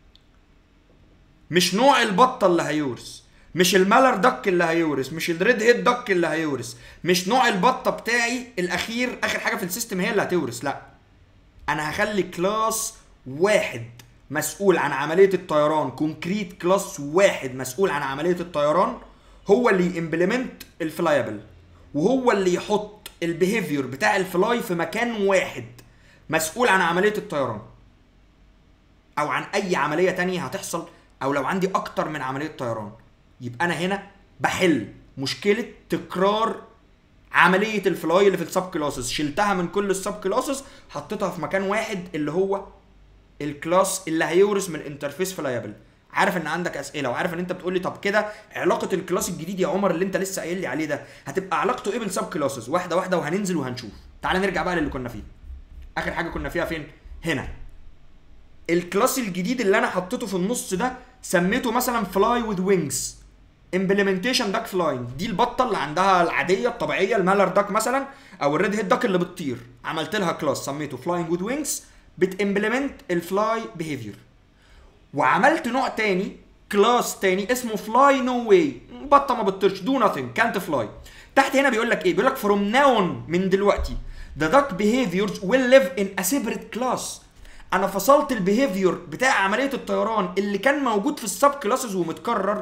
A: مش نوع البطه اللي هيورث، مش المالر دك اللي هيورث، مش الريد هيد دك اللي هيورث، مش نوع البطه بتاعي الاخير اخر حاجه في السيستم هي اللي هتورث. لا، انا هخلي كلاس واحد مسؤول عن عمليه الطيران، كونكريت كلاس واحد مسؤول عن عمليه الطيران، هو اللي يمبلمنت الفلايبل، وهو اللي يحط البيهيفير بتاع الفلاي في مكان واحد مسؤول عن عمليه الطيران او عن اي عمليه تانية هتحصل، او لو عندي اكتر من عمليه طيران. يبقى انا هنا بحل مشكله تكرار عمليه الفلاي اللي في السب كلاسز، شلتها من كل السب كلاسز حطيتها في مكان واحد اللي هو الكلاس اللي هيورث من الانترفيس فلايبل. عارف ان عندك اسئله، وعارف ان انت بتقول لي طب كده علاقه الكلاس الجديد يا عمر اللي انت لسه قايل لي عليه ده هتبقى علاقته ايه بالسب كلاسز؟ واحده واحده وهننزل وهنشوف. تعال نرجع بقى للي كنا فيه. اخر حاجه كنا فيها فين؟ هنا. الكلاس الجديد اللي انا حطيته في النص ده سميته مثلا فلاي وذ وينجز، امبلمنتيشن داك فلاينج. دي البطه اللي عندها العاديه الطبيعيه المالر داك مثلا، او الريد هيد داك اللي بتطير، عملت لها كلاس سميته فلاينج وذ وينجز بتمبلمنت الفلاي بيهيفير. وعملت نوع تاني كلاس تاني اسمه فلاي نو واي، بطه ما بتطيرش، دو ناثينج كانت فلاي. تحت هنا بيقول لك ايه؟ بيقول لك فروم ناون من دلوقتي the duck behaviors will live in a separate class. انا فصلت البيهيفير بتاع عمليه الطيران اللي كان موجود في السب كلاسز ومتكرر،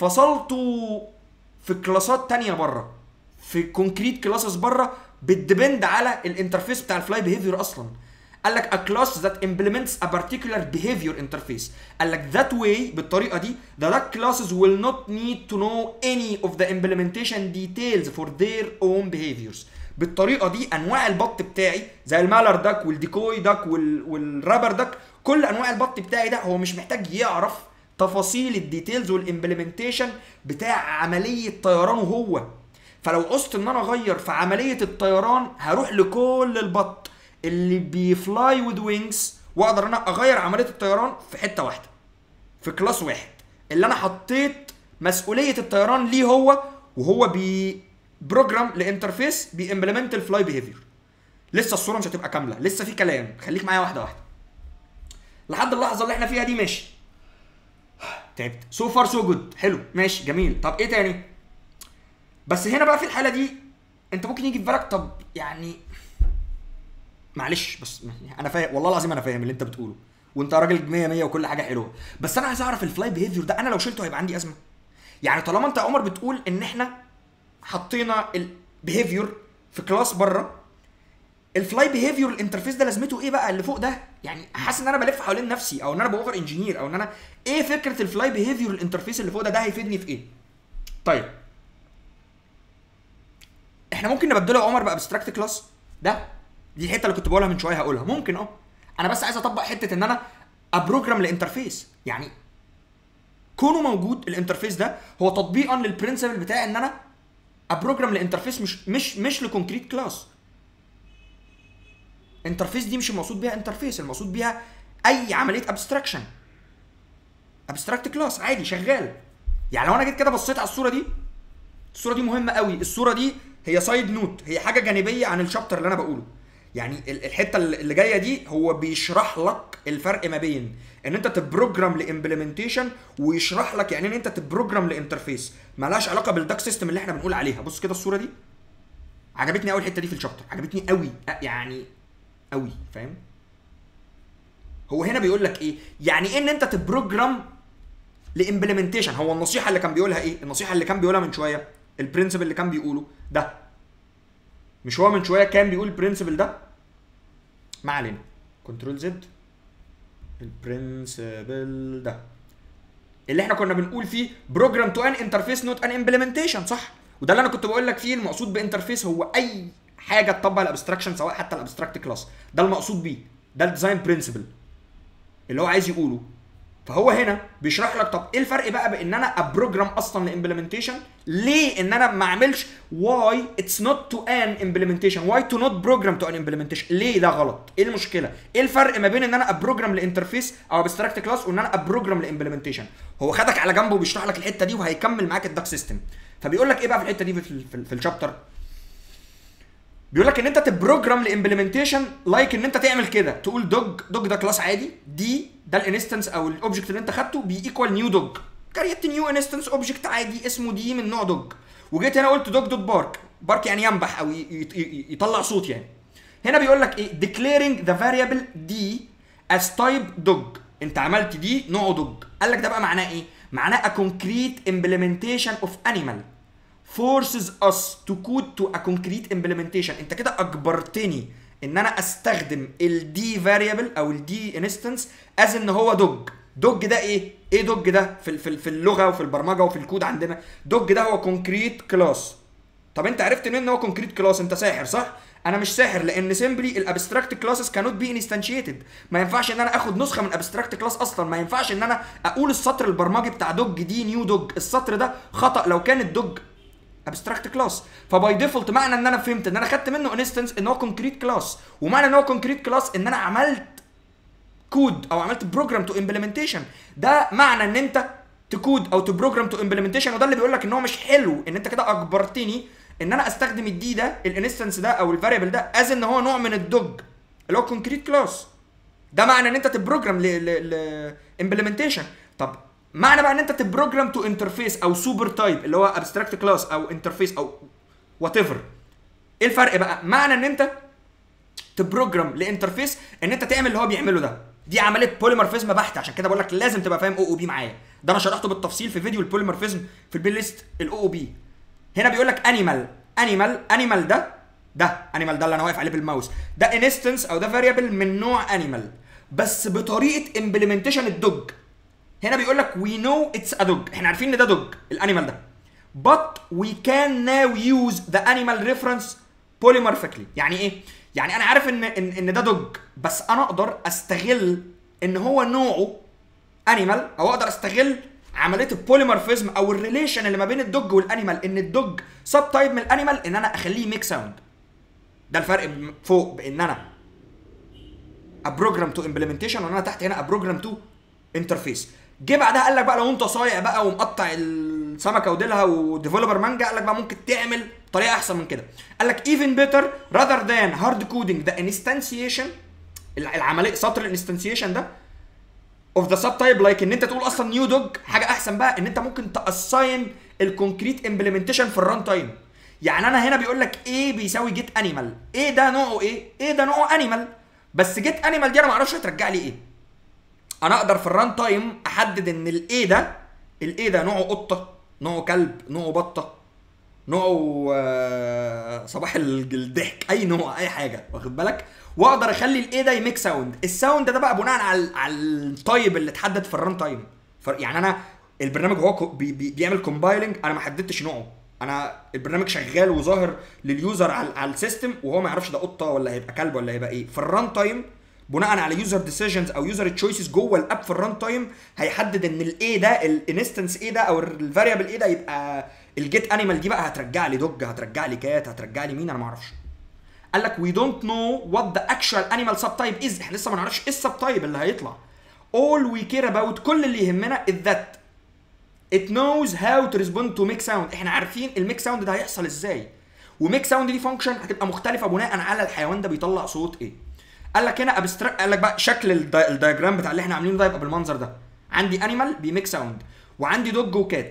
A: فصلته في كلاسات تانية بره، في كونكريت كلاسز بره بتديبند على الانترفيس بتاع الفلاي بيهيفير اصلا. قال لك a class that implements a particular behavior interface. قال لك that way بالطريقه دي the duck classes will not need to know any of the implementation details for their own behaviors. بالطريقه دي انواع البط بتاعي زي المالر داك والديكوي داك وال... والرابر داك، كل انواع البط بتاعي ده هو مش محتاج يعرف تفاصيل الديتيلز والامبلمنتيشن بتاع عمليه طيرانه هو. فلو قصت ان انا اغير في عمليه الطيران هروح لكل البط اللي بيفلاي وذ وينجز واقدر انا اغير عمليه الطيران في حته واحده، في كلاس واحد اللي انا حطيت مسؤوليه الطيران ليه هو، وهو بي بروجرام لانترفيس بيمبلمنت الفلاي بيهيفير. لسه الصوره مش هتبقى كامله، لسه في كلام، خليك معايا واحده واحده لحد اللحظه اللي احنا فيها دي. ماشي، تعبت. سو فار سو جود، حلو ماشي جميل. طب ايه تاني؟ بس هنا بقى في الحاله دي انت ممكن يجي في بالك طب يعني معلش بس انا فاهم والله العظيم، انا فاهم اللي انت بتقوله وانت راجل مية مية وكل حاجه حلوه، بس انا عايز اعرف الفلاي بيهيفير ده انا لو شلته هيبقى عندي ازمه. يعني طالما انت يا عمر بتقول ان احنا حطينا البيهيفير في كلاس بره، الفلاي بيهيفير الانترفيس ده لازمته ايه بقى اللي فوق ده؟ يعني حاسس ان انا بلف حوالين نفسي، او ان انا باوفر انجينير، او ان انا ايه فكره الفلاي بيهيفير الانترفيس اللي فوق ده؟ ده هيفيدني في ايه؟ طيب احنا ممكن نبدله يا عمر بابستراكت كلاس ده. دي الحته اللي كنت بقولها من شويه هقولها ممكن اه انا بس عايز اطبق حته ان انا ابروجرام لانترفيس، يعني كونه موجود الانترفيس ده هو تطبيقا للبرنسبل بتاع ان انا ابروجرام لانترفيس مش مش مش لكونكريت كلاس. انترفيس دي مش المقصود بيها انترفيس، المقصود بيها اي عمليه ابستراكشن، ابستراكت كلاس عادي شغال. يعني لو انا جيت كده بصيت على الصوره دي، الصوره دي مهمه قوي، الصوره دي هي سايد نوت، هي حاجه جانبيه عن الشابتر اللي انا بقوله. يعني الحته اللي جايه دي هو بيشرح لك الفرق ما بين ان انت تبروجرام لامبلمنتيشن، ويشرح لك يعني ان انت تبروجرام لانترفيس. مالهاش علاقه بالداك سيستم اللي احنا بنقول عليها. بص كده الصوره دي عجبتني قوي الحته دي في الشابتر، عجبتني قوي يعني قوي، فاهم؟ هو هنا بيقول لك ايه؟ يعني ايه ان انت تبروجرام لامبلمنتيشن؟ هو النصيحه اللي كان بيقولها ايه؟ النصيحه اللي كان بيقولها من شويه، البرنسبل اللي كان بيقوله ده، مش هو من شويه كان بيقول البرنسبل ده؟ ما علينا، كنترول زد، البرنسبل ده اللي احنا كنا بنقول فيه بروجرام تو ان انترفيس نوت ان امبلمنتيشن، صح؟ وده اللي انا كنت بقول لك فيه المقصود بانترفيس هو اي حاجه تطبق الابستراكشن، سواء حتى الابستراكت كلاس، ده المقصود بيه، ده الديزاين برنسبل اللي هو عايز يقوله. فهو هنا بيشرح لك طب ايه الفرق بقى بان انا ابروجرام اصلا لامبلمنتيشن، ليه ان انا ما اعملش واي اتس نوت تو ان امبلمنتيشن، واي تو نوت بروجرام تو ان امبلمنتيشن، ليه ده غلط؟ ايه المشكله؟ ايه الفرق ما بين ان انا ابروجرام لانترفيس او ابستراكت كلاس وان انا ابروجرام لامبلمنتيشن؟ هو خدك على جنبه وبيشرح لك الحته دي وهيكمل معاك الداك سيستم. فبيقول لك ايه بقى في الحته دي في, في, في الشابتر؟ بيقول لك ان انت تبروجرام لامبلمنتيشن لايك ان انت تعمل كده، تقول دوج، دوج ده كلاس عادي، دي ده الانستنس او الاوبجكت اللي انت خدته بيكوال نيو دوج، كريت نيو انستنس اوبجكت عادي اسمه دي من نوع دوج، وجيت هنا قلت دوج دوت بارك، بارك يعني ينبح او يطلع صوت يعني. هنا بيقول لك ايه؟ declaring the variable دي as type dog، انت عملت دي نوعه دوج. قال لك ده بقى معناه ايه؟ معناه a concrete implementation of animal forces us to code to a concrete implementation. انت كده اجبرتني ان انا استخدم الدي variable او الدي انستنس از ان هو دوج. دوج ده ايه؟ ايه دوج ده في في في اللغه وفي البرمجه وفي الكود عندنا؟ دوج ده هو كونكريت كلاس. طب انت عرفت منين ان هو كونكريت كلاس؟ انت ساحر صح؟ انا مش ساحر، لان سيمبلي الابستراكت كلاسز كانوت بي انستنشيتد، ما ينفعش ان انا اخد نسخه من ابستراكت كلاس اصلا، ما ينفعش ان انا اقول السطر البرمجي بتاع دوج دي نيو دوج، السطر ده خطا لو كانت دوج ابستراكت كلاس. فباي ديفولت معنى ان انا فهمت ان انا خدت منه انستنس ان هو كونكريت كلاس، ومعنى ان هو كونكريت كلاس ان انا عملت كود او عملت بروجرام تو امبلمنتيشن، ده معنى ان انت تكود او تبروجرام تو امبلمنتيشن. وده اللي بيقول لك ان هو مش حلو، ان انت كده اجبرتني ان انا استخدم الدي ده الانستنس ده او الفاريبل ده از ان هو نوع من الدوج اللي هو كونكريت كلاس. ده معنى ان انت تبروجرام ل امبلمنتيشن. طب معنى بقى ان انت تبروجرام تو انترفيس او سوبر تايب اللي هو ابستراكت كلاس او انترفيس او وات ايفر، ايه الفرق بقى؟ معنى ان انت تبروجرام لانترفيس ان انت تعمل اللي هو بيعمله ده، دي عمليه بوليمورفيزم بحت. عشان كده بقول لك لازم تبقى فاهم او او بي معايا، ده انا شرحته بالتفصيل في فيديو البوليمورفيزم في البلاي ليست الاو او بي. هنا بيقول لك انيمال، انيمال انيمال ده ده انيمال ده اللي انا واقف عليه بالماوس، ده انستنس او ده فاريبل من نوع انيمال بس بطريقه امبلمنتيشن الدوج. هنا بيقول لك we know it's a dog، احنا عارفين ان ده دوج الانيمال ده، but we can now use the animal reference polymorphically. يعني ايه؟ يعني انا عارف ان ان, إن ده دوج، بس انا اقدر استغل ان هو نوعه انيمال، او اقدر استغل عمليه البوليمورفيزم او الريليشن اللي ما بين الدوج والانيمال، ان الدوج سب تايب من الانيمال، ان انا اخليه ميك ساوند. ده الفرق فوق بان انا ابروجرام تو امبلمنتيشن وان انا تحت هنا ابروجرام تو انترفيس. جه بعدها قال لك بقى لو انت صايع بقى ومقطع السمكه وديلها وديفلوبر مانجا، قال لك بقى ممكن تعمل طريقه احسن من كده. قال لك even better rather than hard coding the instantiation، العمليه سطر الانستنسيشن ده of the subtype like ان انت تقول اصلا نيو دوج، حاجه احسن بقى ان انت ممكن تاساين الكونكريت امبلمنتيشن في الران تايم. يعني انا هنا بيقول لك ايه بيساوي جيت انيمال، ايه ده نوعه ايه؟ ايه ده نوعه انيمال، بس جيت انيمال دي انا ما اعرفش هترجع لي ايه. انا اقدر في الران تايم احدد ان الايه ده الايه ده نوعه قطه، نوعه كلب، نوعه بطه، نوعه آه صباح الضحك، اي نوع اي حاجه، واخد بالك؟ واقدر اخلي الايه ده يميك ساوند. الساوند ده بقى بناء على على التايب اللي اتحدد في الران تايم. يعني انا البرنامج هو بي بي بيعمل كومبايلنج، انا ما حددتش نوعه، انا البرنامج شغال وظاهر لليوزر على, على السيستم وهو ما يعرفش ده قطه ولا هيبقى كلب ولا هيبقى ايه. في الران تايم بناء على يوزر ديسيجنز او يوزر تشويسز جوه الاب في الران تايم هيحدد ان الايه ده الانستنس ايه ده او الفاريبل ايه ده يبقى الجيت انيمال دي بقى هترجع لي دوج، هترجع لي كات، هترجع لي مين، انا ما اعرفش. قال لك we don't know what the actual animal subtype is، احنا لسه ما نعرفش ايه السبتايب اللي هيطلع. all we care about، كل اللي يهمنا is that it knows how to respond to make sound، احنا عارفين الميك ساوند ده هيحصل ازاي، وميك ساوند دي فانكشن هتبقى مختلفه بناء على الحيوان ده بيطلع صوت ايه. قال لك هنا ابستراكت، قال لك بقى شكل الدايجرام بتاع اللي احنا عاملينه ده يبقى بالمنظر ده، عندي انيمال بيميك ساوند، وعندي دوج وكات.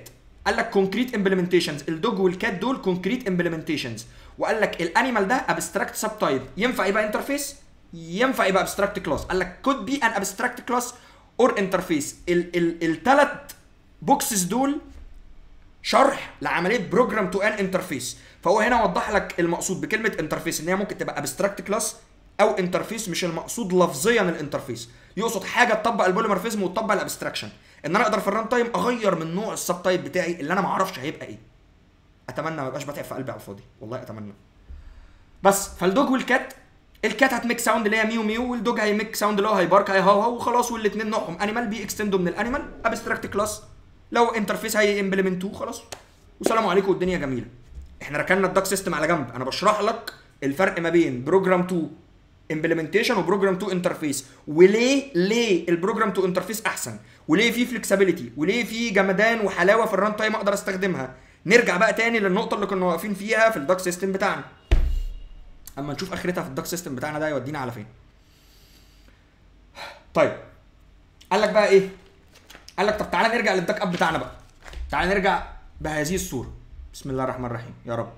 A: قال لك كونكريت امبلمنتيشنز، الدوج والكات دول كونكريت امبلمنتيشنز، وقال لك الانيمال ده ابستراكت سب تايب، ينفع يبقى انترفيس ينفع يبقى ابستراكت كلاس. قال لك كود بي ان ابستراكت كلاس اور انترفيس. الثلاث بوكسز دول شرح لعمليه بروجرام تو ان انترفيس. فهو هنا وضح لك المقصود بكلمه انترفيس ان هي ممكن تبقى ابستراكت كلاس او انترفيس، مش المقصود لفظيا الانترفيس، يقصد حاجه تطبق البوليمورفيزم وتطبق الابستراكشن، ان انا اقدر في الران تايم اغير من نوع السب تايب بتاعي اللي انا ما اعرفش هيبقى ايه. اتمنى ما ابقاش بتعب في قلبي على الفاضي، والله اتمنى. بس فالدوج والكات، الكات هتميك ساوند اللي هي ميو ميو، والدوج هيميك ساوند اللي هو هيبارك هيهاو هاو وخلاص، والاثنين نوعهم انيمال بيكستندوا من الانيمال. ابستراكت كلاس لو انترفيس هيمبلمنتوه خلاص والسلام عليكم والدنيا جميله. احنا ركننا الداك سيستم على جنب، انا بشرح لك الفرق ما بين بروجرام تو امبلمنتيشن وبروجرام تو انترفيس، وليه ليه البروجرام تو انترفيس احسن، وليه في فلكسبيليتي، وليه في جمدان وحلاوه في الران تايم اقدر استخدمها. نرجع بقى تاني للنقطه اللي كنا واقفين فيها في الداك سيستم بتاعنا، اما نشوف اخرتها في الداك سيستم بتاعنا ده يودينا على فين. طيب قال لك بقى ايه؟ قال لك طب تعالى نرجع للداك اب بتاعنا بقى، تعالى نرجع بهذه الصوره. بسم الله الرحمن الرحيم، يا رب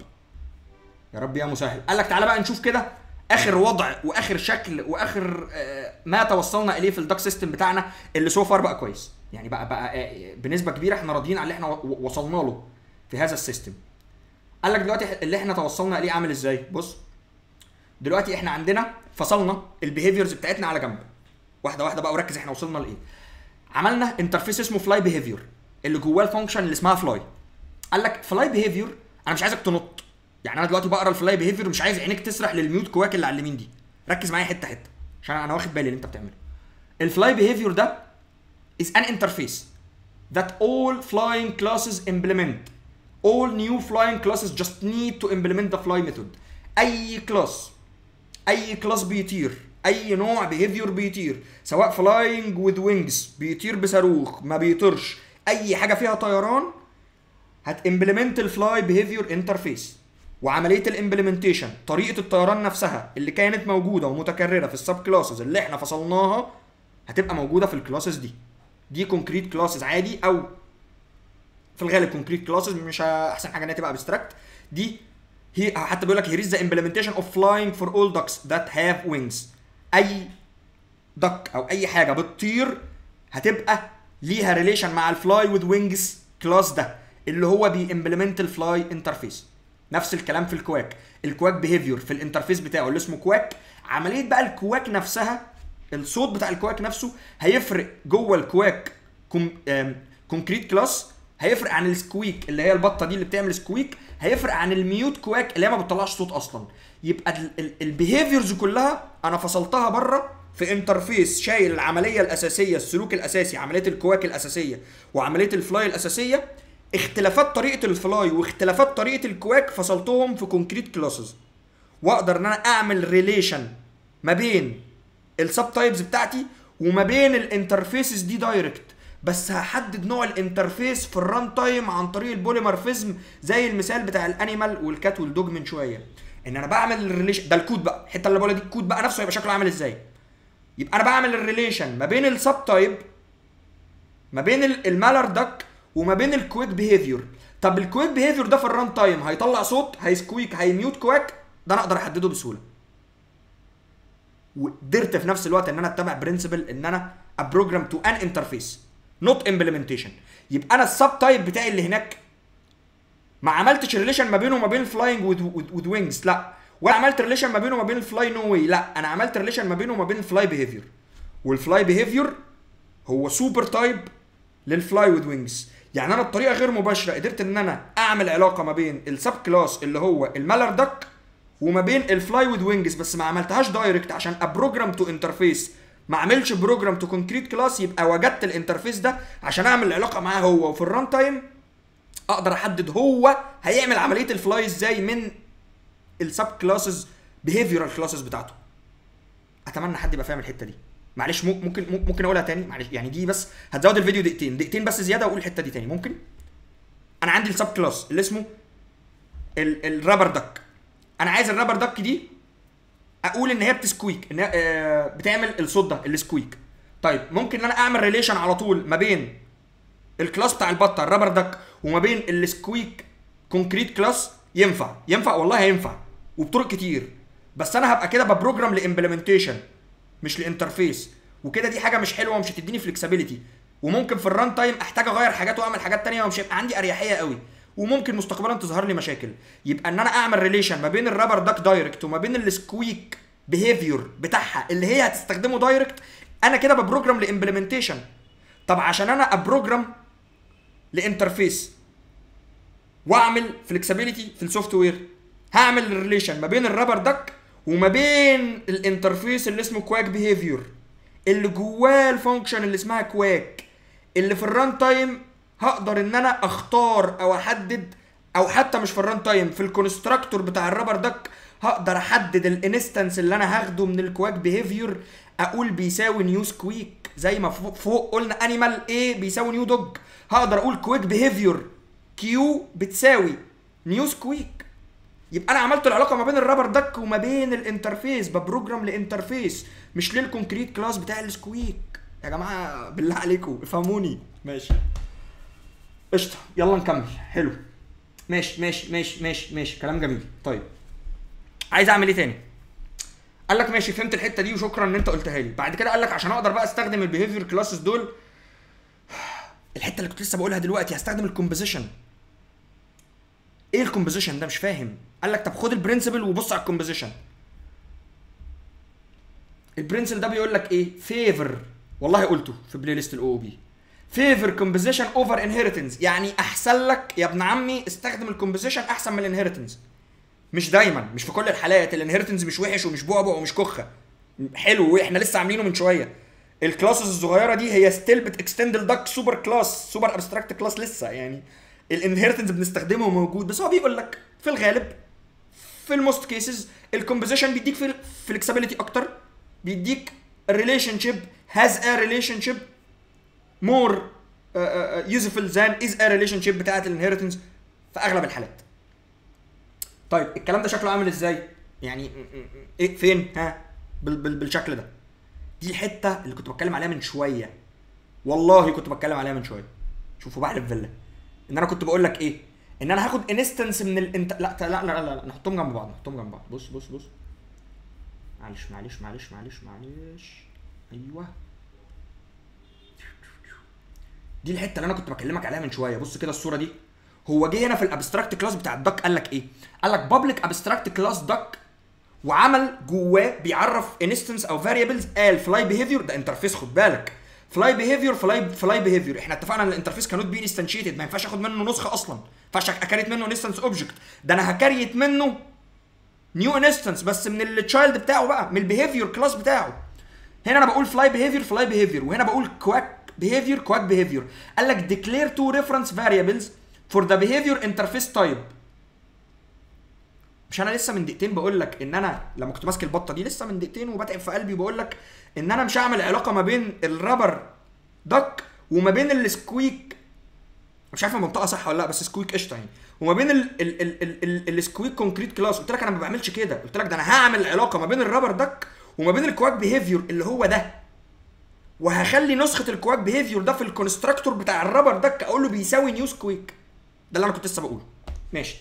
A: يا رب يا مسهل. قال لك تعالى بقى نشوف كده اخر وضع واخر شكل واخر ما توصلنا اليه في الداك سيستم بتاعنا اللي سو فار بقى كويس، يعني بقى بقى بنسبه كبيره احنا راضيين على اللي احنا وصلنا له في هذا السيستم. قال لك دلوقتي اللي احنا توصلنا اليه عامل ازاي؟ بص دلوقتي احنا عندنا فصلنا البيهيفيرز بتاعتنا على جنب واحده واحده بقى، وركز احنا وصلنا لايه. عملنا انترفيس اسمه فلاي بيهيفير اللي جواه الفانكشن اللي اسمها فلاي. قال لك فلاي بيهيفير انا مش عايزك تنط، يعني انا دلوقتي بقرا الفلاي بيهيفير مش عايز عينيك تسرح للميوت كواك اللي على اليمين دي، ركز معايا حته حته عشان انا واخد بالي اللي انت بتعمله. الفلاي بيهيفير ده is an interface that all flying classes implement. all new flying classes just need to implement the fly method. اي كلاس اي كلاس بيطير، اي نوع بيهيفير بيطير، سواء فلاينج وذ وينجز بيطير بصاروخ ما بيطيرش، اي حاجه فيها طيران هتimplement الفلاي بيهيفير انترفيس. وعمليه الامبلمنتيشن طريقه الطيران نفسها اللي كانت موجوده ومتكرره في السب كلاسز اللي احنا فصلناها هتبقى موجوده في الكلاسز دي. دي كونكريت كلاسز عادي، او في الغالب كونكريت كلاسز، مش احسن حاجه انها تبقى ابستراكت. دي هي حتى بيقول لك هير از ذا امبلمنتيشن اوف فلاينج فور اول داكس ذات هاف وينجز. اي دك او اي حاجه بتطير هتبقى ليها ريليشن مع الفلاي وذ وينجز كلاس ده اللي هو بيمبلمنت الفلاي انترفيس. نفس الكلام في الكواك، الكواك بيهيفير في الانترفيس بتاعه اللي اسمه كواك، عمليه بقى الكواك نفسها، الصوت بتاع الكواك نفسه هيفرق جوه الكواك كونكريت كلاس، هيفرق عن السكويك اللي هي البطه دي اللي بتعمل سكويك، هيفرق عن الميوت كواك اللي هي ما بتطلعش صوت اصلا. يبقى البيهيفيرز كلها انا فصلتها بره في انترفيس شايل العمليه الاساسيه، السلوك الاساسي، عمليه الكواك الاساسيه وعمليه الفلاي الاساسيه. اختلافات طريقه الفلاي واختلافات طريقه الكواك فصلتهم في كونكريت كلاسز، واقدر ان انا اعمل ريليشن ما بين السب تايبز بتاعتي وما بين الانترفيسز دي دايركت. بس هحدد نوع الانترفيس في الران تايم عن طريق البوليمورفيزم زي المثال بتاع الانيمال والكات والدوج من شويه، ان انا بعمل الريليشن ده. الكود بقى الحته اللي بقولها دي الكود بقى نفسه هيبقى شكله عامل ازاي. يبقى انا بعمل الريليشن ما بين السب تايب، ما بين المالر داك وما بين الكويك بيهيفير. طب الكويك بيهيفير ده في الران تايم هيطلع صوت، هيسكويك، هيميوت كواك، ده انا اقدر احدده بسهوله. وقدرت في نفس الوقت ان انا اتبع برنسبل ان انا ابروجرام تو ان انترفيس نوت امبلمنتيشن. يبقى انا السب تايب بتاعي اللي هناك ما عملتش ريليشن ما بينه وما بين الفلاينج وذ وينجز، لا، ولا عملت ريليشن ما بينه وما بين الفلاي نو واي، لا، انا عملت ريليشن ما بينه وما بين الفلاي بيهيفير. والفلاي بيهيفير هو سوبر تايب للفلاي وذ وينجز. يعني انا بطريقه غير مباشره قدرت ان انا اعمل علاقه ما بين السب كلاس اللي هو المالر داك وما بين الفلاي وذ وينجز، بس ما عملتهاش دايركت عشان ابروجرام تو انترفيس، ما اعملش بروجرام تو كونكريت كلاس. يبقى وجدت الانترفيس ده عشان اعمل العلاقه معاه هو، وفي الران تايم اقدر احدد هو هيعمل عمليه الفلاي ازاي من السب كلاسز بيهيفيرال كلاسز بتاعته. اتمنى حد يبقى فاهم الحته دي. معلش ممكن ممكن اقولها تاني، معلش يعني دي بس هتزود الفيديو دقيقتين دقيقتين بس زياده واقول الحته دي تاني. ممكن انا عندي السب كلاس اللي اسمه الرابر داك، انا عايز الرابر داك دي اقول ان هي بتسكويك، ان هي بتعمل الصوت ده السكويك. طيب ممكن ان انا اعمل ريليشن على طول ما بين الكلاس بتاع البطه الرابر داك وما بين السكويك كونكريت كلاس ينفع ينفع والله هينفع وبطرق كتير، بس انا هبقى كده ببروجرام لامبلمنتيشن مش لانترفيس، وكده دي حاجه مش حلوه ومش هتديني فلكسبيليتي، وممكن في الران تايم احتاج اغير حاجات واعمل حاجات تانية ومش هيبقى عندي اريحيه قوي، وممكن مستقبلا تظهر لي مشاكل. يبقى ان انا اعمل ريليشن ما بين الرابر داك دايركت وما بين السكويك بيهيفير بتاعها اللي هي هتستخدمه دايركت، انا كده ببروجرام لامبلمنتيشن. طب عشان انا ابروجرام لانترفيس واعمل فلكسبيليتي في السوفت وير، هعمل الريليشن ما بين الرابر داك وما بين الانترفيس اللي اسمه كواك بيهيفير اللي جواه الفانكشن اللي اسمها كواك، اللي في الران تايم هقدر ان انا اختار او احدد، او حتى مش في الران تايم في الكونستراكتور بتاع الرابر داك هقدر احدد الانستنس اللي انا هاخده من الكواك بيهيفير، اقول بيساوي نيو سكويك زي ما فوق, فوق قلنا انيمال ايه بيساوي نيو دوج، هقدر اقول كواك بيهيفير كيو بتساوي نيو سكويك. يبقى انا عملت العلاقه ما بين الرابر داك وما بين الانترفيس، ببروجرام لانترفيس مش للكونكريت كلاس بتاع السكويك. يا جماعه بالله عليكم افهموني. ماشي قشطه يلا نكمل. حلو ماشي ماشي ماشي ماشي ماشي كلام جميل. طيب عايز اعمل ايه تاني؟ قال لك ماشي فهمت الحته دي وشكرا ان انت قلتها لي. بعد كده قال لك عشان اقدر بقى استخدم البيهيفير كلاسز دول، الحته اللي كنت لسه بقولها دلوقتي، هستخدم الكومبوزيشن. ايه الكومبوزيشن ده؟ مش فاهم. قال لك طب خد البرنسبل وبص على الكومبوزيشن. البرنسبل ده بيقول لك ايه؟ فيفر، والله قلته في بلاي ليست الاو او بي، فيفر كومبوزيشن اوفر انهيرتنس، يعني احسن لك يا ابن عمي استخدم الكومبوزيشن احسن من الانهيرتنس. مش دايما، مش في كل الحالات. الانهيرتنس مش وحش ومش بعبع ومش كخه، حلو واحنا لسه عاملينه من شويه. الكلاسز الصغيره دي هي ستيل بتكستند الدك سوبر كلاس، سوبر ابستراكت كلاس لسه، يعني الانهيرتنس بنستخدمه موجود، بس هو بيقول لك في الغالب في الموست كيسز الكومبوزيشن بيديك في فلكسبيليتي اكتر، بيديك الريليشن شيب هاز ا ريليشن شيب مور يوزفul ذان از ا ريليشن شيب بتاعت الانهيرتنس في اغلب الحالات. طيب الكلام ده شكله عامل ازاي؟ يعني ايه فين؟ ها بال بال بالشكل ده. دي الحته اللي كنت بتكلم عليها من شويه، والله كنت بتكلم عليها من شويه. شوفوا بحلف بالله ان انا كنت بقول لك ايه؟ ان انا هاخد انستنس من الانت لا لا لا لا, لا. نحطهم جنب بعض، نحطهم جنب بعض. بص بص بص معلش معلش معلش معلش معلش ايوه دي الحته اللي انا كنت بكلمك عليها من شويه. بص كده الصوره دي، هو جه هنا في الابستراكت كلاس بتاع الدك قال لك ايه؟ قال لك بابليك ابستراكت كلاس دك، وعمل جواه بيعرف انستنس او فاريبلز، قال فلاي بيهيفير ده انترفيس، خد بالك فلاي بيهيفير فلاي فلاي بيهيفير. احنا اتفقنا ان الانترفيس كانوت بي انستنشيتد، ما ينفعش اخد منه نسخه اصلا، ما ينفعش اكريت منه انستنس اوبجكت، ده انا هكريت منه نيو انستنس بس من التشايلد بتاعه بقى، من البيهيفير كلاس بتاعه. هنا انا بقول فلاي بيهيفير فلاي بيهيفير، وهنا بقول كواك بيهيفير كواك بيهيفير. قال لك ديكلير تو ريفرنس فاريبلز فور ذا بيهيفير انترفيس تايب. مش انا لسه من دقيقتين بقول لك ان انا لما كنت ماسك البطه دي لسه من دقيقتين وبتعب في قلبي بقول لك ان انا مش هعمل علاقه ما بين الرابر دك وما بين السكويك، مش عارف المنطقه صح ولا لا بس سكويك قشطه يعني، وما بين ال ال ال ال ال السكويك كونكريت كلاس. قلت لك انا ما بعملش كده، قلت لك ده انا هعمل علاقه ما بين الرابر دك وما بين الكواك بيهيفير اللي هو ده، وهخلي نسخه الكواك بيهيفير ده في الكونستراكتور بتاع الرابر دك اقول له بيساوي نيو سكويك. ده اللي انا كنت لسه بقوله. ماشي.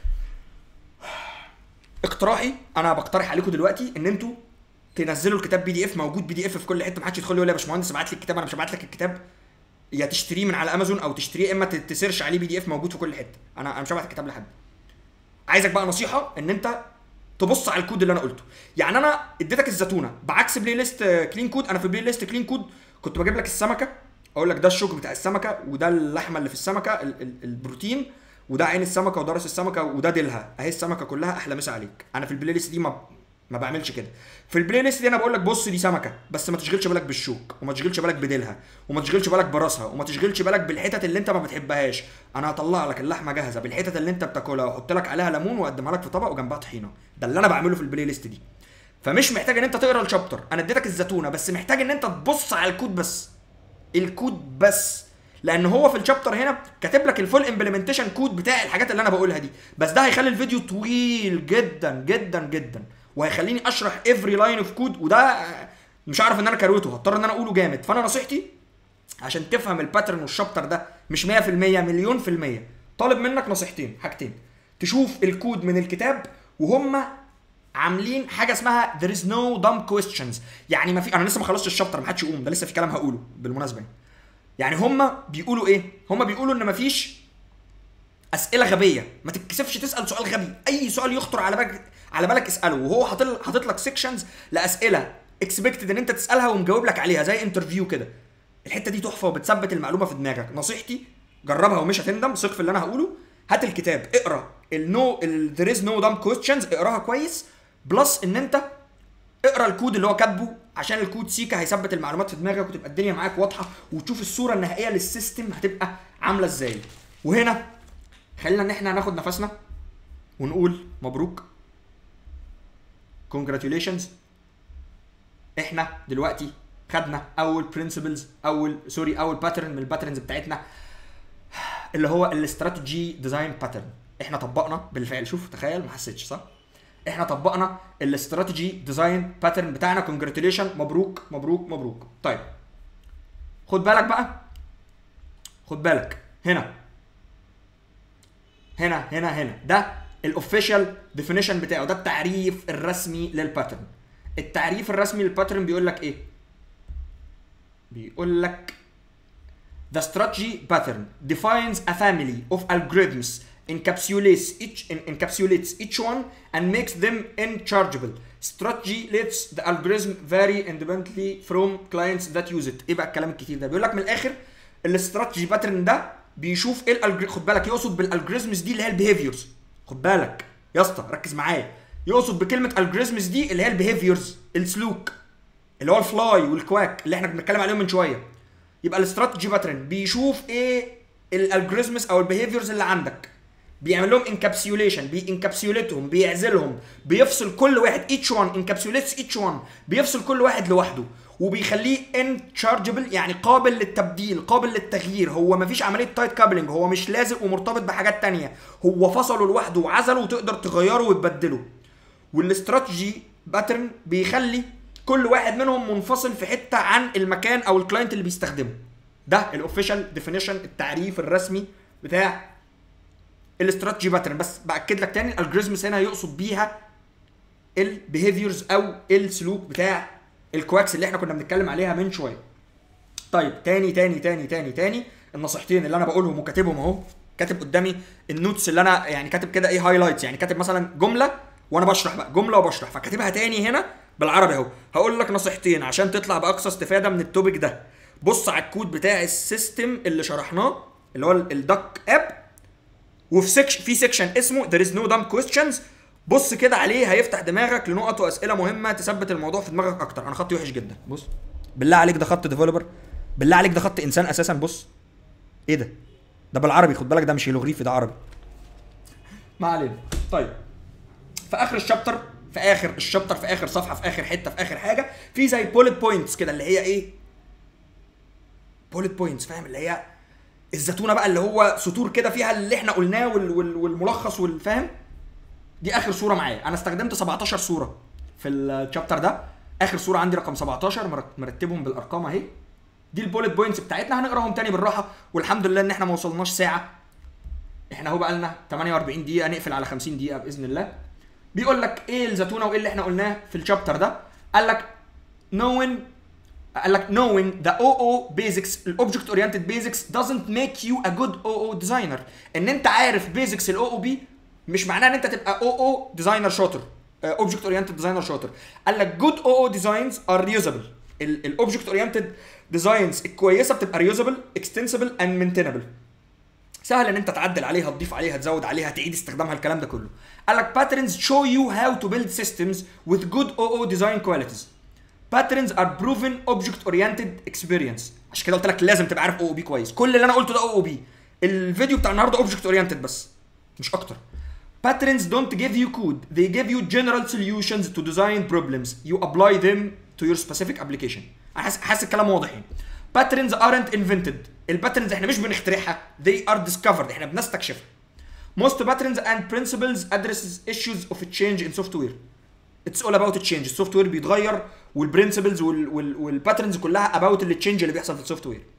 A: اقتراحي انا بقترح عليكم دلوقتي ان انتوا تنزلوا الكتاب بي دي اف، موجود بي دي اف في كل حته، ما حدش يدخل يقول لي يا باشمهندس ابعت لي الكتاب. انا مش هبعت لك الكتاب، يا تشتريه من على امازون او تشتريه اما تسيرش عليه بي دي اف، موجود في كل حته. انا انا مش هبعت الكتاب لحد. عايزك بقى نصيحه ان انت تبص على الكود اللي انا قلته. يعني انا اديتك الزتونه بعكس بلاي ليست كلين كود. انا في بلاي ليست كلين كود كنت بجيب لك السمكه، اقول لك ده الشوك بتاع السمكه، وده اللحمه اللي في السمكه ال ال البروتين، وده عين السمكه وده راس السمكه وده ديلها، اهي السمكه كلها. احلى مسا عليك. انا في البلاي ليست دي ما ما بعملش كده. في البلاي ليست دي انا بقول لك بص دي سمكه، بس ما تشغلش بالك بالشوك، وما تشغلش بالك بديلها، وما تشغلش بالك براسها، وما تشغلش بالك بالحتت اللي انت ما بتحبهاش. انا هطلع لك اللحمه جاهزه بالحتت اللي انت بتاكلها، واحط لك عليها ليمون واقدمها لك في طبق وجنبها طحينه. ده اللي انا بعمله في البلاي ليست دي. فمش محتاج ان انت تقرا الشابتر، انا اديتك الزتونه، بس محتاج ان انت تبص على الكود بس، الكود بس، لان هو في الشابتر هنا كاتب لك الفول امبلمنتيشن كود بتاع الحاجات اللي انا بقولها دي. بس ده هيخلي الفيديو طويل جدا جدا جدا، وهيخليني اشرح افري لاين اوف كود، وده مش عارف ان انا كروته، هضطر ان انا اقوله جامد. فانا نصيحتي عشان تفهم الباترن والشابتر ده مش مية في المية، مليون في المية، طالب منك نصيحتين، حاجتين: تشوف الكود من الكتاب، وهم عاملين حاجه اسمها there is no dumb questions. يعني ما في، انا لسه ما خلصتش الشابتر، ما حدش يقوم، ده لسه في كلام هقوله بالمناسبه. يعني هم بيقولوا ايه؟ هم بيقولوا ان ما فيش اسئله غبيه، ما تتكسفش تسال سؤال غبي، اي سؤال يخطر على بالك على بالك اساله، وهو حاطط حاطط لك سيكشنز لاسئله اكسبكتد ان انت تسالها ومجاوب لك عليها زي انترفيو كده. الحته دي تحفه وبتثبت المعلومه في دماغك. نصيحتي جربها ومش هتندم، ثق في اللي انا هقوله. هات الكتاب، اقرا النو there is no dumb questions، اقراها كويس، بلس ان انت اقرا الكود اللي هو كاتبه، عشان الكود سيكا هيثبت المعلومات في دماغك وتبقى الدنيا معاك واضحه، وتشوف الصوره النهائيه للسيستم هتبقى عامله ازاي. وهنا خلينا ان احنا ناخد نفسنا ونقول مبروك، congratulations. احنا دلوقتي خدنا اول برنسبلز، اول سوري اول باترن من الباترنز بتاعتنا، اللي هو الاستراتيجي ديزاين باترن. احنا طبقنا بالفعل، شوف تخيل، ما حسيتش صح؟ احنا طبقنا الاستراتيجي ديزاين باترن بتاعنا. كونجراتيليشن، مبروك مبروك مبروك. طيب خد بالك بقى، خد بالك هنا هنا هنا هنا ده الاوفيشال ديفينيشن بتاعه، ده التعريف الرسمي للباترن. التعريف الرسمي للباترن بيقول لك ايه؟ بيقول لك The strategy pattern defines a family of algorithms, encapsulates each encapsulates each one and makes them inchargeable. Strategy lets the algorithm vary independently from clients that use it. ايه بقى الكلام الكتير ده؟ بيقول لك من الاخر الاستراتيجي باترن ده بيشوف ايه الالجوريزم. خد بالك، يقصد بالالجوريزمز دي اللي هي البيهيفيرز. خد بالك يا اسطى، ركز معايا. يقصد بكلمه الجوريزمز دي اللي هي البيهيفيرز، السلوك، اللي هو الفلاي والكواك اللي احنا بنتكلم عليهم من شويه. يبقى الاستراتيجي باترن بيشوف ايه الالجوريزمز او البيهيفيرز اللي عندك، بيعمل لهم انكابسيوليشن، بينكابسيوليتهم، بيعزلهم، بيفصل كل واحد each one انكابسيوليتس each one، بيفصل كل واحد لوحده، وبيخليه انشارجبل، يعني قابل للتبديل، قابل للتغيير. هو مفيش عمليه تايت كابلنج، هو مش لازق ومرتبط بحاجات تانية، هو فصله لوحده وعزله وتقدر تغيره وتبدله. والاستراتيجي باترن بيخلي كل واحد منهم منفصل في حته عن المكان او الكلاينت اللي بيستخدمه. ده الاوفيشال ديفينيشن، التعريف الرسمي بتاع الاستراتيجي باترن. بس باكد لك تاني، الالجوريزمز هنا يقصد بيها البيهيفيرز او السلوك بتاع الكواكس اللي احنا كنا بنتكلم عليها من شويه. طيب تاني تاني تاني تاني تاني النصيحتين اللي انا بقولهم وكاتبهم اهو، كاتب قدامي النوتس اللي انا يعني كاتب كده ايه هايلايتس، يعني كاتب مثلا جمله وانا بشرح بقى جمله وبشرح، فكاتبها تاني هنا بالعربي اهو. هقول لك نصيحتين عشان تطلع باقصى استفاده من التوبيك ده. بص على الكود بتاع السيستم اللي شرحناه اللي هو الدك اب، وفي سكشن في سكشن اسمه there is no dumb questions، بص كده عليه، هيفتح دماغك لنقط واسئله مهمه تثبت الموضوع في دماغك اكتر. انا خطي وحش جدا، بص بالله عليك، ده خط ديفلوبر، بالله عليك ده خط انسان اساسا. بص ايه ده؟ ده بالعربي، خد بالك، ده مش هيروغليفي، ده عربي. ما علينا. طيب في اخر الشابتر، في اخر الشابتر في اخر صفحه، في اخر حته، في اخر حاجه، في زي بوليت بوينتس كده، اللي هي ايه؟ بوليت بوينتس، فاهم؟ اللي هي الزتونه بقى، اللي هو سطور كده فيها اللي احنا قلناه والملخص والفهم. دي اخر صوره معايا، انا استخدمت سبعتاشر صوره في الشابتر ده. اخر صوره عندي رقم سبعتاشر، مرتبهم بالارقام اهي. دي البوليت بوينتس بتاعتنا، هنقراهم تاني بالراحه، والحمد لله ان احنا ما وصلناش ساعه. احنا اهو بقى لنا تمانية واربعين دقيقه، نقفل على خمسين دقيقه باذن الله. بيقول لك ايه الزتونه وايه اللي احنا قلناه في الشابتر ده. قال لك knowing قال لك knowing the او او basics الاوبجكت اورينتد basics doesn't make you a good او او designer. ان انت عارف basics الاو او بي مش معناه ان انت تبقى او او ديزاينر شاطر، اوبجكت اورينتد ديزاينر شاطر. قال لك good او او designs are reusable. الاوبجكت اورينتد ديزاينز الكويسه بتبقى reusable, extensible and maintainable. سهل ان انت تعدل عليها، تضيف عليها، تزود عليها، تعيد استخدامها، الكلام ده كله. قال لك patterns show you how to build systems with good او او design qualities. patterns are proven object oriented experience. عشان كده قلت لك لازم تبقى عارف او او بي كويس. كل اللي انا قلته ده او او بي. الفيديو بتاع النهارده object oriented بس مش اكتر. patterns don't give you code, they give you general solutions to design problems. You apply them to your specific application. انا حاسس حاسس الكلام واضح يعني. patterns aren't invented. الباترنز احنا مش بنخترعها، they are discovered، احنا بنستكشفها. most patterns and principles addresses issues of change in software. it's all about change. السوفت وير بيتغير، والبرنسبلز والباترنز كلها about التشينج اللي بيحصل في السوفت وير.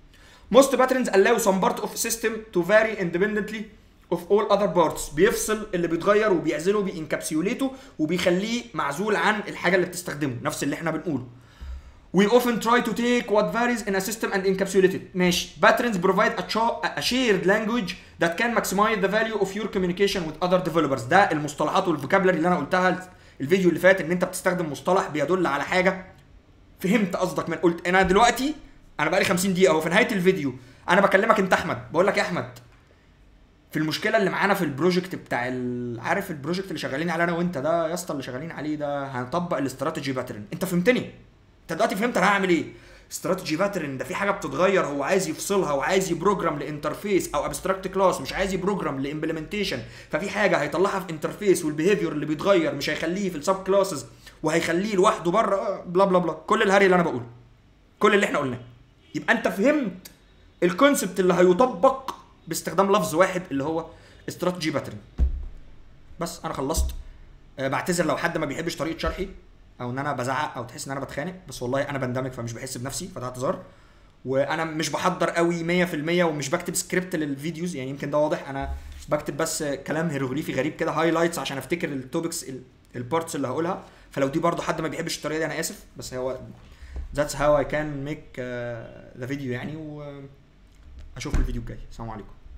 A: most patterns allow some part of system to vary independently of all other parts. بيفصل اللي بيتغير وبيعزله بينكابسيوليته وبيخليه معزول عن الحاجه اللي بتستخدمه، نفس اللي احنا بنقوله. We often try to take what varies in a system and encapsulate it. ماشي. Patterns provide a, a shared language that can maximize the value of your communication with other developers. ده المصطلحات والفوكابلري اللي انا قلتها الفيديو اللي فات، ان انت بتستخدم مصطلح بيدل على حاجه فهمت قصدك من قلت. انا دلوقتي انا بقالي خمسين دقيقه اهو في نهايه الفيديو انا بكلمك انت احمد، بقول لك يا احمد في المشكله اللي معانا في البروجكت بتاع ال... عارف البروجكت اللي شغالين عليه انا وانت ده يا اسطى، اللي شغالين عليه ده هنطبق الاستراتيجي باترن. انت فهمتني؟ انت دلوقتي فهمت انا هعمل ايه؟ استراتيجي باترن ده في حاجه بتتغير هو عايز يفصلها وعايز يبروجرام لانترفيس او ابستراكت كلاس، مش عايز يبروجرام لامبلمنتيشن، ففي حاجه هيطلعها في انترفيس والبيهيفير اللي بيتغير مش هيخليه في السب كلاسز وهيخليه لوحده بره، بلا بلا بلا، كل الهري اللي انا بقوله، كل اللي احنا قلناه. يبقى انت فهمت الكونسبت اللي هيطبق باستخدام لفظ واحد اللي هو استراتيجي باترن. بس انا خلصت. أه بعتذر لو حد ما بيحبش طريقه شرحي او ان انا بزعق او تحس ان انا بتخانق، بس والله انا بندمج فمش بحس بنفسي، فده اعتذار. وانا مش بحضر قوي مية في المية ومش بكتب سكريبت للفيديوز، يعني يمكن ده واضح، انا بكتب بس كلام هيروغليفي غريب كده، هايلايتس عشان افتكر التوبكس البارتس اللي هقولها. فلو دي برضو حد ما بيحبش الطريقه دي انا اسف، بس هو that's how I can make uh, the video يعني. واشوفكم الفيديو الجاي. السلام عليكم.